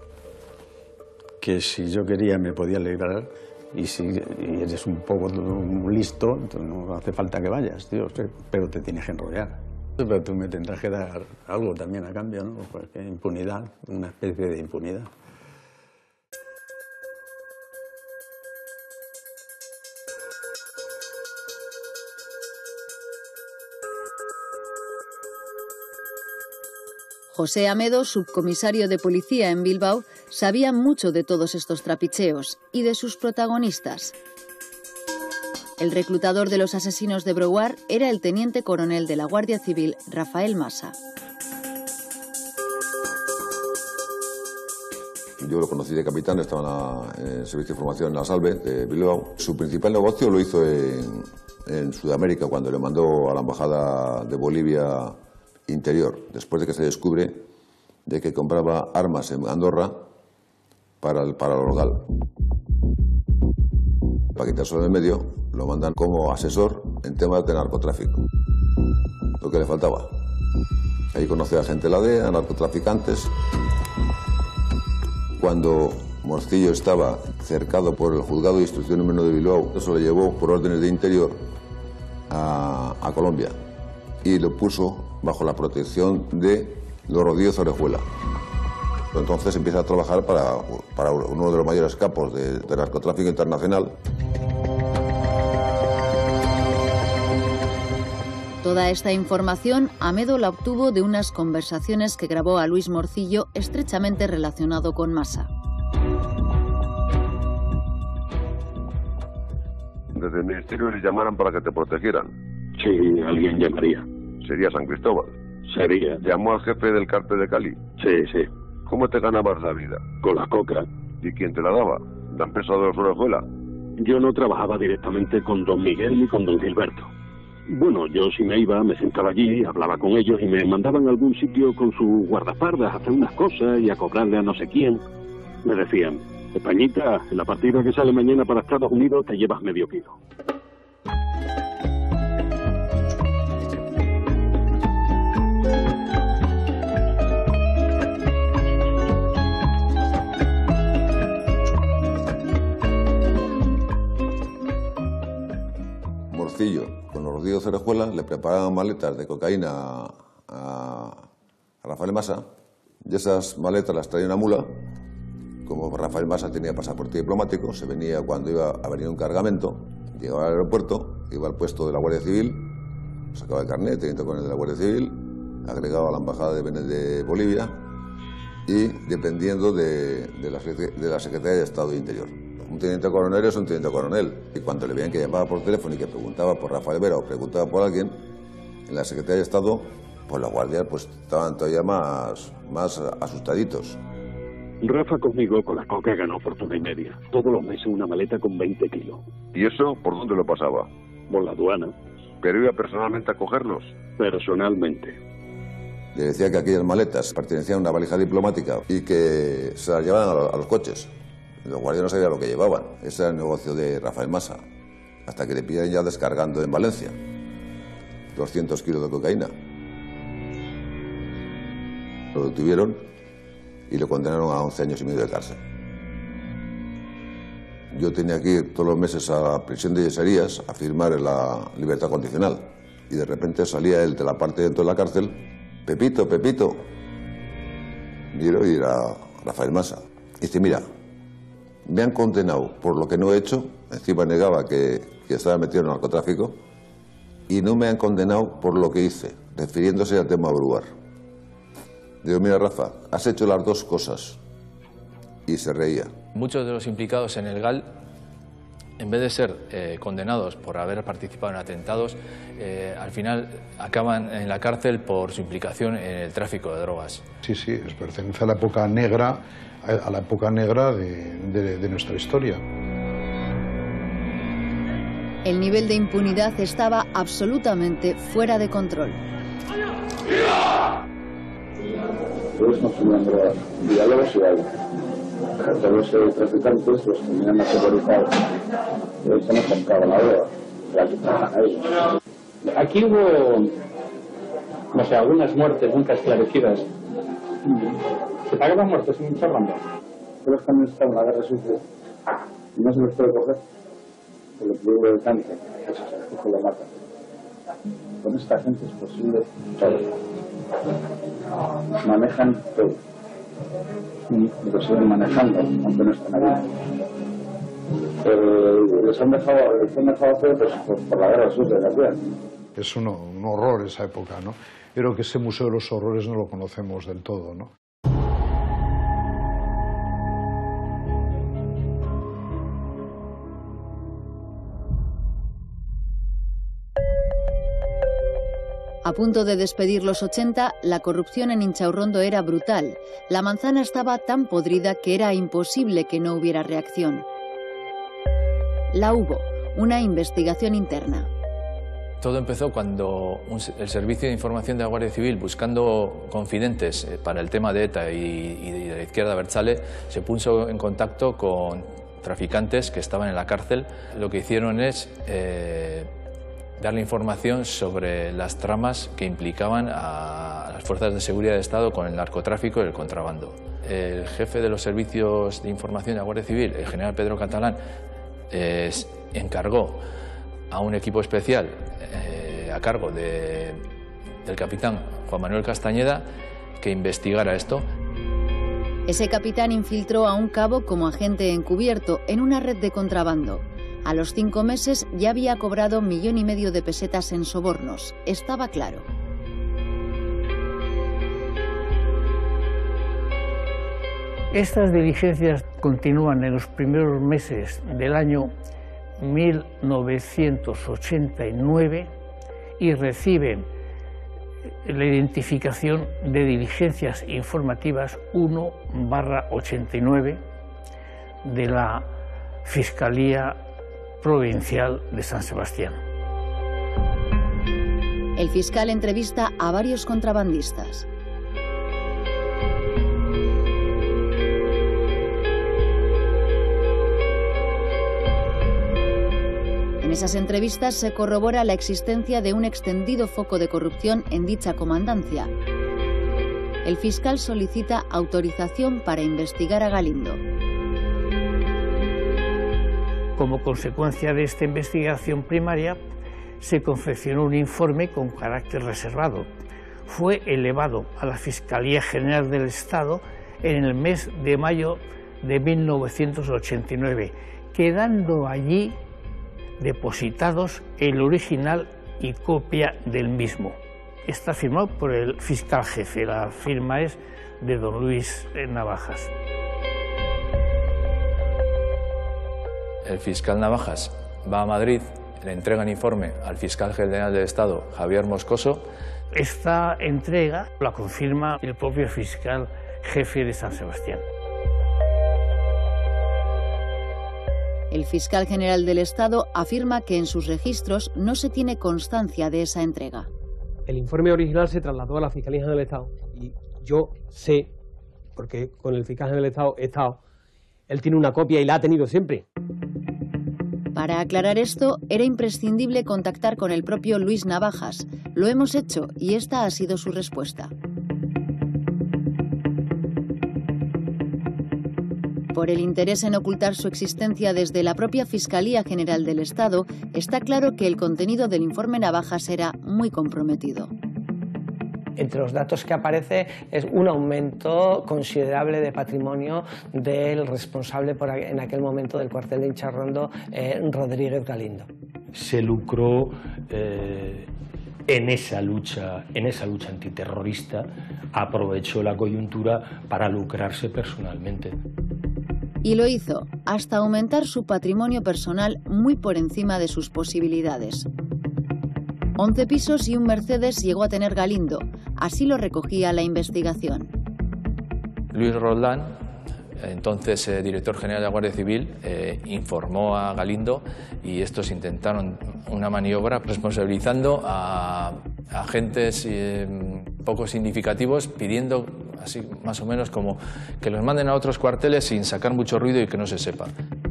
que si yo quería me podía librar, y si y eres un poco listo, no hace falta que vayas, tío, pero te tienes que enrollar. Pero tú me tendrás que dar algo también a cambio, ¿no? Porque impunidad, una especie de impunidad. José Amedo, subcomisario de policía en Bilbao, sabía mucho de todos estos trapicheos y de sus protagonistas. El reclutador de los asesinos de Brouard era el teniente coronel de la Guardia Civil, Rafael Masa. Yo lo conocí de capitán, estaba en el servicio de formación en la Salve de Bilbao. Su principal negocio lo hizo en, en Sudamérica, cuando le mandó a la embajada de Bolivia Interior, después de que se descubre de que compraba armas en Andorra para el, para el Orgal. Para quitárselo de medio, lo mandan como asesor en temas de narcotráfico, lo que le faltaba. Ahí conoció a gente de la D E A, narcotraficantes. Cuando Morcillo estaba cercado por el juzgado de instrucción número de Bilbao, eso lo llevó por órdenes de Interior a, a Colombia y lo puso bajo la protección de los Rodríguez Orejuela. Entonces empieza a trabajar para, para uno de los mayores capos de, de narcotráfico internacional. Toda esta información Amedo la obtuvo de unas conversaciones que grabó a Luis Morcillo, estrechamente relacionado con Masa. Desde el ministerio les llamaran para que te protegieran. Sí, alguien llamaría. Sería San Cristóbal. Sería. Llamó al jefe del cártel de Cali. Sí, sí. ¿Cómo te ganabas la vida? Con la coca. ¿Y quién te la daba? ¿La empresa de los Orejuela? Yo no trabajaba directamente con don Miguel ni con don Gilberto. Bueno, yo si me iba, me sentaba allí, hablaba con ellos y me mandaban a algún sitio con sus guardaespaldas a hacer unas cosas y a cobrarle a no sé quién. Me decían, Españita, en la partida que sale mañana para Estados Unidos te llevas medio kilo. Con los Rodríguez Orejuela le preparaban maletas de cocaína a, a Rafael Masa, y esas maletas las traía una mula. Como Rafael Masa tenía pasaporte diplomático, se venía cuando iba a venir un cargamento, llegaba al aeropuerto, iba al puesto de la Guardia Civil, sacaba el carnet, teniente coronel de la Guardia Civil, agregado a la embajada de, de Bolivia y dependiendo de, de, la, de la Secretaría de Estado de Interior. Un teniente coronel es un teniente coronel, y cuando le veían que llamaba por teléfono y que preguntaba por Rafael Vera o preguntaba por alguien, en la Secretaría de Estado, pues los guardias pues, estaban todavía más, más asustaditos. Rafa conmigo con la coca ganó fortuna y media. Todos los meses una maleta con veinte kilos. ¿Y eso por dónde lo pasaba? Por la aduana. ¿Pero iba personalmente a cogerlos? Personalmente. Le decía que aquellas maletas pertenecían a una valija diplomática y que se las llevaban a los coches. Los guardias no sabían lo que llevaban. Ese era el negocio de Rafael Masa. Hasta que le pillan ya descargando en Valencia doscientos kilos de cocaína. Lo detuvieron y lo condenaron a once años y medio de cárcel. Yo tenía que ir todos los meses a la prisión de Yeserías a firmar la libertad condicional. Y de repente salía él de la parte dentro de la cárcel. Pepito, Pepito. Miro y era Rafael Masa. Y dice, mira, me han condenado por lo que no he hecho, encima negaba que, que estaba metido en el narcotráfico, y no me han condenado por lo que hice, refiriéndose al tema Brouard. Digo, mira Rafa, has hecho las dos cosas. Y se reía. Muchos de los implicados en el GAL, en vez de ser eh, condenados por haber participado en atentados, eh, al final acaban en la cárcel por su implicación en el tráfico de drogas. Sí, sí, pertenece a la época negra, a la época negra de, de, de nuestra historia. El nivel de impunidad estaba absolutamente fuera de control. ¡Viva! Ellos consumían drogas, diálogos y algo. Todos los traficantes los tenían categorizados. Ellos se nos compraban la droga, la quitaban a ellos. Aquí hubo, no sé, algunas muertes nunca esclarecidas. ¿Se pagaban muertes en Charlanda? Pero también está en la guerra sucia y no se les puede coger por el peligro del cáncer, que se les coge y lo matan. Con esta gente es posible todo. Manejan todo. Y lo siguen manejando, aunque no estén aquí. Pero les han dejado, les han dejado hacer pues, por, por la guerra sucia de la tierra. Es un, un horror esa época, ¿no? Creo que ese Museo de los Horrores no lo conocemos del todo, ¿no? A punto de despedir los ochenta, la corrupción en Inchaurrondo era brutal. La manzana estaba tan podrida que era imposible que no hubiera reacción. La hubo, una investigación interna. Todo empezó cuando un, el Servicio de Información de la Guardia Civil, buscando confidentes eh, para el tema de ETA y, y de la izquierda abertzale, se puso en contacto con traficantes que estaban en la cárcel. Lo que hicieron es eh, darle información sobre las tramas que implicaban a las fuerzas de seguridad del Estado con el narcotráfico y el contrabando. El jefe de los servicios de información de la Guardia Civil, el general Pedro Catalán, eh, encargó a un equipo especial eh, a cargo de, del capitán Juan Manuel Castañeda que investigara esto. Ese capitán infiltró a un cabo como agente encubierto en una red de contrabando. A los cinco meses ya había cobrado millón y medio de pesetas en sobornos. Estaba claro. Estas diligencias continúan en los primeros meses del año mil novecientos ochenta y nueve y reciben la identificación de diligencias informativas uno barra ochenta y nueve de la Fiscalía Provincial de San Sebastián. El fiscal entrevista a varios contrabandistas. En esas entrevistas se corrobora la existencia de un extendido foco de corrupción en dicha comandancia. El fiscal solicita autorización para investigar a Galindo. Como consecuencia de esta investigación primaria, se confeccionó un informe con carácter reservado. Fue elevado a la Fiscalía General del Estado en el mes de mayo de mil novecientos ochenta y nueve, quedando allí depositados el original y copia del mismo. Está firmado por el fiscal jefe, la firma es de don Luis Navajas. El fiscal Navajas va a Madrid, le entrega el informe al fiscal general del Estado, Javier Moscoso. Esta entrega la confirma el propio fiscal jefe de San Sebastián. El fiscal general del Estado afirma que en sus registros no se tiene constancia de esa entrega. El informe original se trasladó a la Fiscalía General del Estado y yo sé, porque con el fiscal general del Estado he estado, él tiene una copia y la ha tenido siempre. Para aclarar esto, era imprescindible contactar con el propio Luis Navajas. Lo hemos hecho y esta ha sido su respuesta. Por el interés en ocultar su existencia desde la propia Fiscalía General del Estado, está claro que el contenido del informe Navajas era muy comprometido. Entre los datos que aparece es un aumento considerable de patrimonio del responsable por en aquel momento del cuartel de Incharrondo, eh, Rodríguez Galindo. Se lucró eh, en esa lucha, en esa lucha antiterrorista, aprovechó la coyuntura para lucrarse personalmente. Y lo hizo, hasta aumentar su patrimonio personal muy por encima de sus posibilidades. Once pisos y un Mercedes llegó a tener Galindo, así lo recogía la investigación. Luis Roldán, entonces eh, director general de la Guardia Civil, eh, informó a Galindo y estos intentaron una maniobra responsabilizando a agentes eh, poco significativos, pidiendo así más o menos como que los manden a otros cuarteles sin sacar mucho ruido y que no se sepa.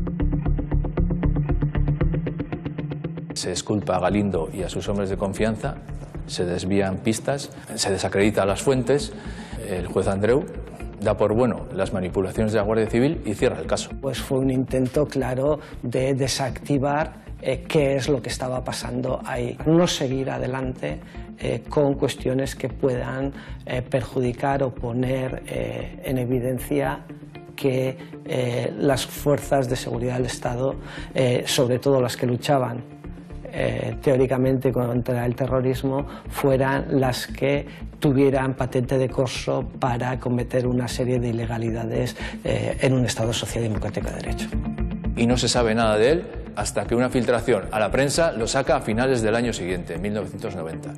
Se exculpa a Galindo y a sus hombres de confianza, se desvían pistas, se desacredita a las fuentes. El juez Andreu da por bueno las manipulaciones de la Guardia Civil y cierra el caso. Pues fue un intento claro de desactivar eh, qué es lo que estaba pasando ahí. No seguir adelante eh, con cuestiones que puedan eh, perjudicar o poner eh, en evidencia que eh, las fuerzas de seguridad del Estado, eh, sobre todo las que luchaban Eh, teóricamente contra el terrorismo, fueran las que tuvieran patente de corso para cometer una serie de ilegalidades eh, en un Estado socialdemocrático de derecho. Y no se sabe nada de él hasta que una filtración a la prensa lo saca a finales del año siguiente, mil novecientos noventa.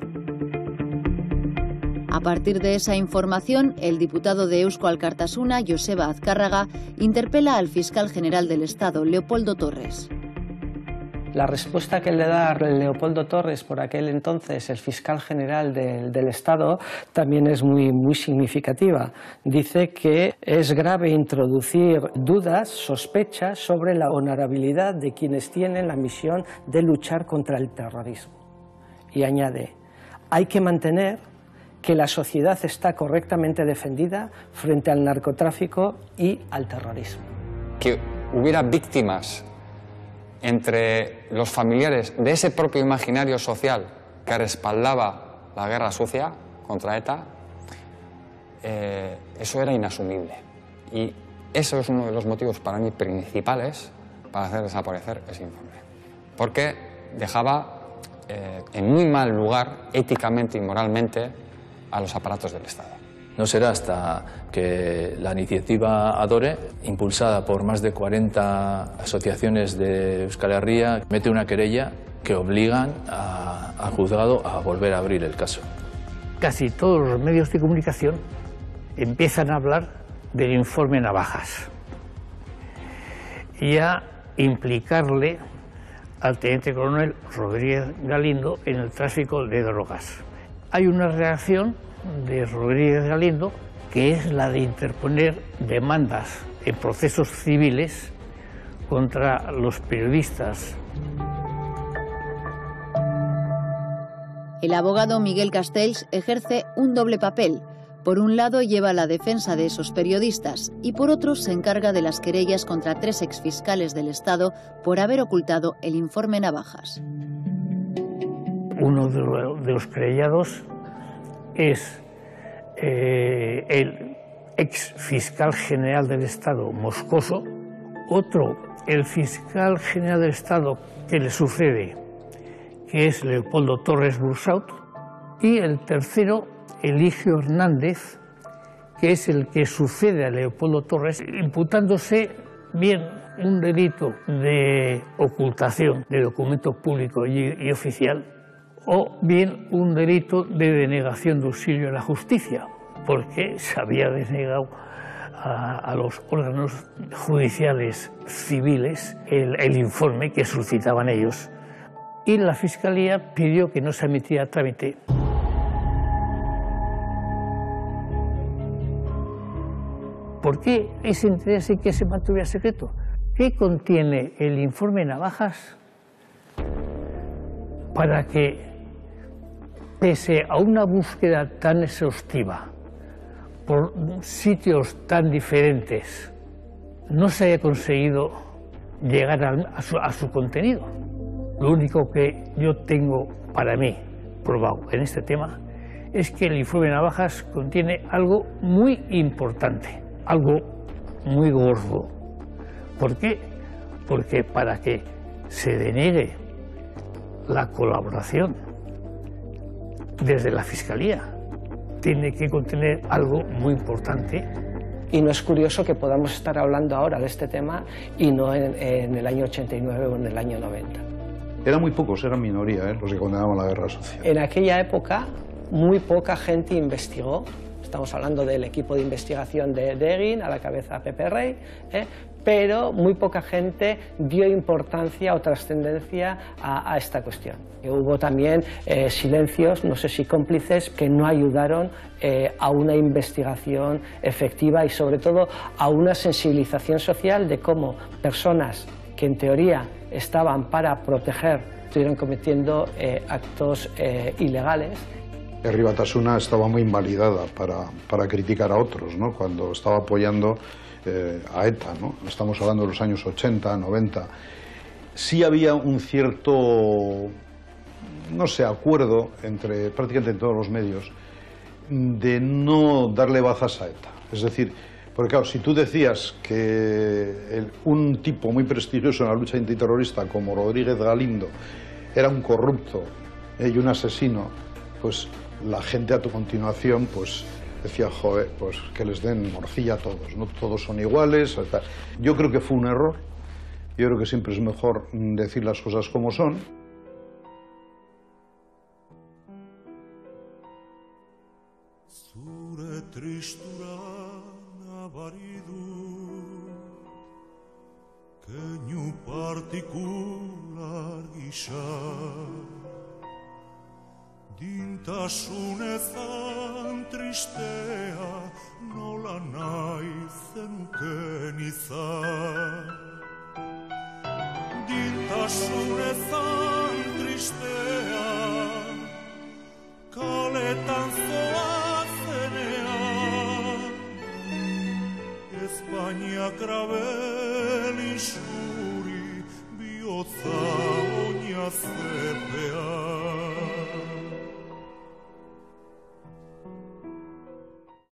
A partir de esa información, el diputado de Eusko Alkartasuna, Joseba Azcárraga, interpela al fiscal general del Estado, Leopoldo Torres. La respuesta que le da Leopoldo Torres, por aquel entonces el fiscal general del, del Estado, también es muy, muy significativa. Dice que es grave introducir dudas, sospechas sobre la honorabilidad de quienes tienen la misión de luchar contra el terrorismo. Y añade, hay que mantener que la sociedad está correctamente defendida frente al narcotráfico y al terrorismo. Que hubiera víctimas entre los familiares de ese propio imaginario social que respaldaba la guerra sucia contra ETA, eh, eso era inasumible. Y eso es uno de los motivos para mí principales para hacer desaparecer ese informe. Porque dejaba eh, en muy mal lugar, éticamente y moralmente, a los aparatos del Estado. No será hasta que la iniciativa Adore, impulsada por más de cuarenta asociaciones de Euskal Herria, mete una querella que obligan a, al juzgado a volver a abrir el caso. Casi todos los medios de comunicación empiezan a hablar del informe Navajas y a implicarle al teniente coronel Rodríguez Galindo en el tráfico de drogas. Hay una reacción de Rodríguez Galindo, que es la de interponer demandas en procesos civiles contra los periodistas. El abogado Miguel Castells ejerce un doble papel. Por un lado lleva la defensa de esos periodistas y por otro se encarga de las querellas contra tres exfiscales del Estado por haber ocultado el informe Navajas. Uno de los querellados es eh, el ex fiscal general del Estado, Moscoso, otro, el fiscal general del Estado que le sucede, que es Leopoldo Torres Bursaut, y el tercero, Eligio Hernández, que es el que sucede a Leopoldo Torres, imputándose bien un delito de ocultación de documento público y, y oficial, o bien un delito de denegación de auxilio a la justicia, porque se había denegado a, a los órganos judiciales civiles el, el informe que suscitaban ellos. Y la Fiscalía pidió que no se admitiera a trámite. ¿Por qué ese interés en que se mantuviera secreto? ¿Qué contiene el informe Navajas para que, pese a una búsqueda tan exhaustiva por sitios tan diferentes, no se haya conseguido llegar a, a, su, a su contenido? Lo único que yo tengo para mí probado en este tema es que el informe Navajas contiene algo muy importante, algo muy gordo. ¿Por qué? Porque para que se deniegue la colaboración desde la Fiscalía tiene que contener algo muy importante. Y no es curioso que podamos estar hablando ahora de este tema y no en, en el año ochenta y nueve o en el año noventa. Eran muy pocos, eran minoría, ¿eh? los que condenaban la guerra sucia. En aquella época muy poca gente investigó estamos hablando del equipo de investigación de, de Egin, a la cabeza Pepe Rey, ¿eh? pero muy poca gente dio importancia o trascendencia a, a esta cuestión. Y hubo también eh, silencios, no sé si cómplices, que no ayudaron eh, a una investigación efectiva y sobre todo a una sensibilización social de cómo personas que en teoría estaban para proteger estuvieron cometiendo eh, actos eh, ilegales. Herri Batasuna estaba muy invalidada para, para criticar a otros, ¿no? Cuando estaba apoyando eh, a ETA, ¿no? Estamos hablando de los años ochenta, noventa. Sí había un cierto, no sé, acuerdo entre prácticamente todos los medios de no darle bazas a ETA. Es decir, porque claro, si tú decías que el, un tipo muy prestigioso en la lucha antiterrorista como Rodríguez Galindo era un corrupto eh, y un asesino, pues la gente a tu continuación pues decía, joder, pues que les den morcilla a todos, no todos son iguales. Hasta... Yo creo que fue un error, yo creo que siempre es mejor decir las cosas como son. Keinu partikular gisa Dintasunezan tristea nola nahi zenuken izan Dintasunezan tristea kaletan zoazenean Espainiak grabe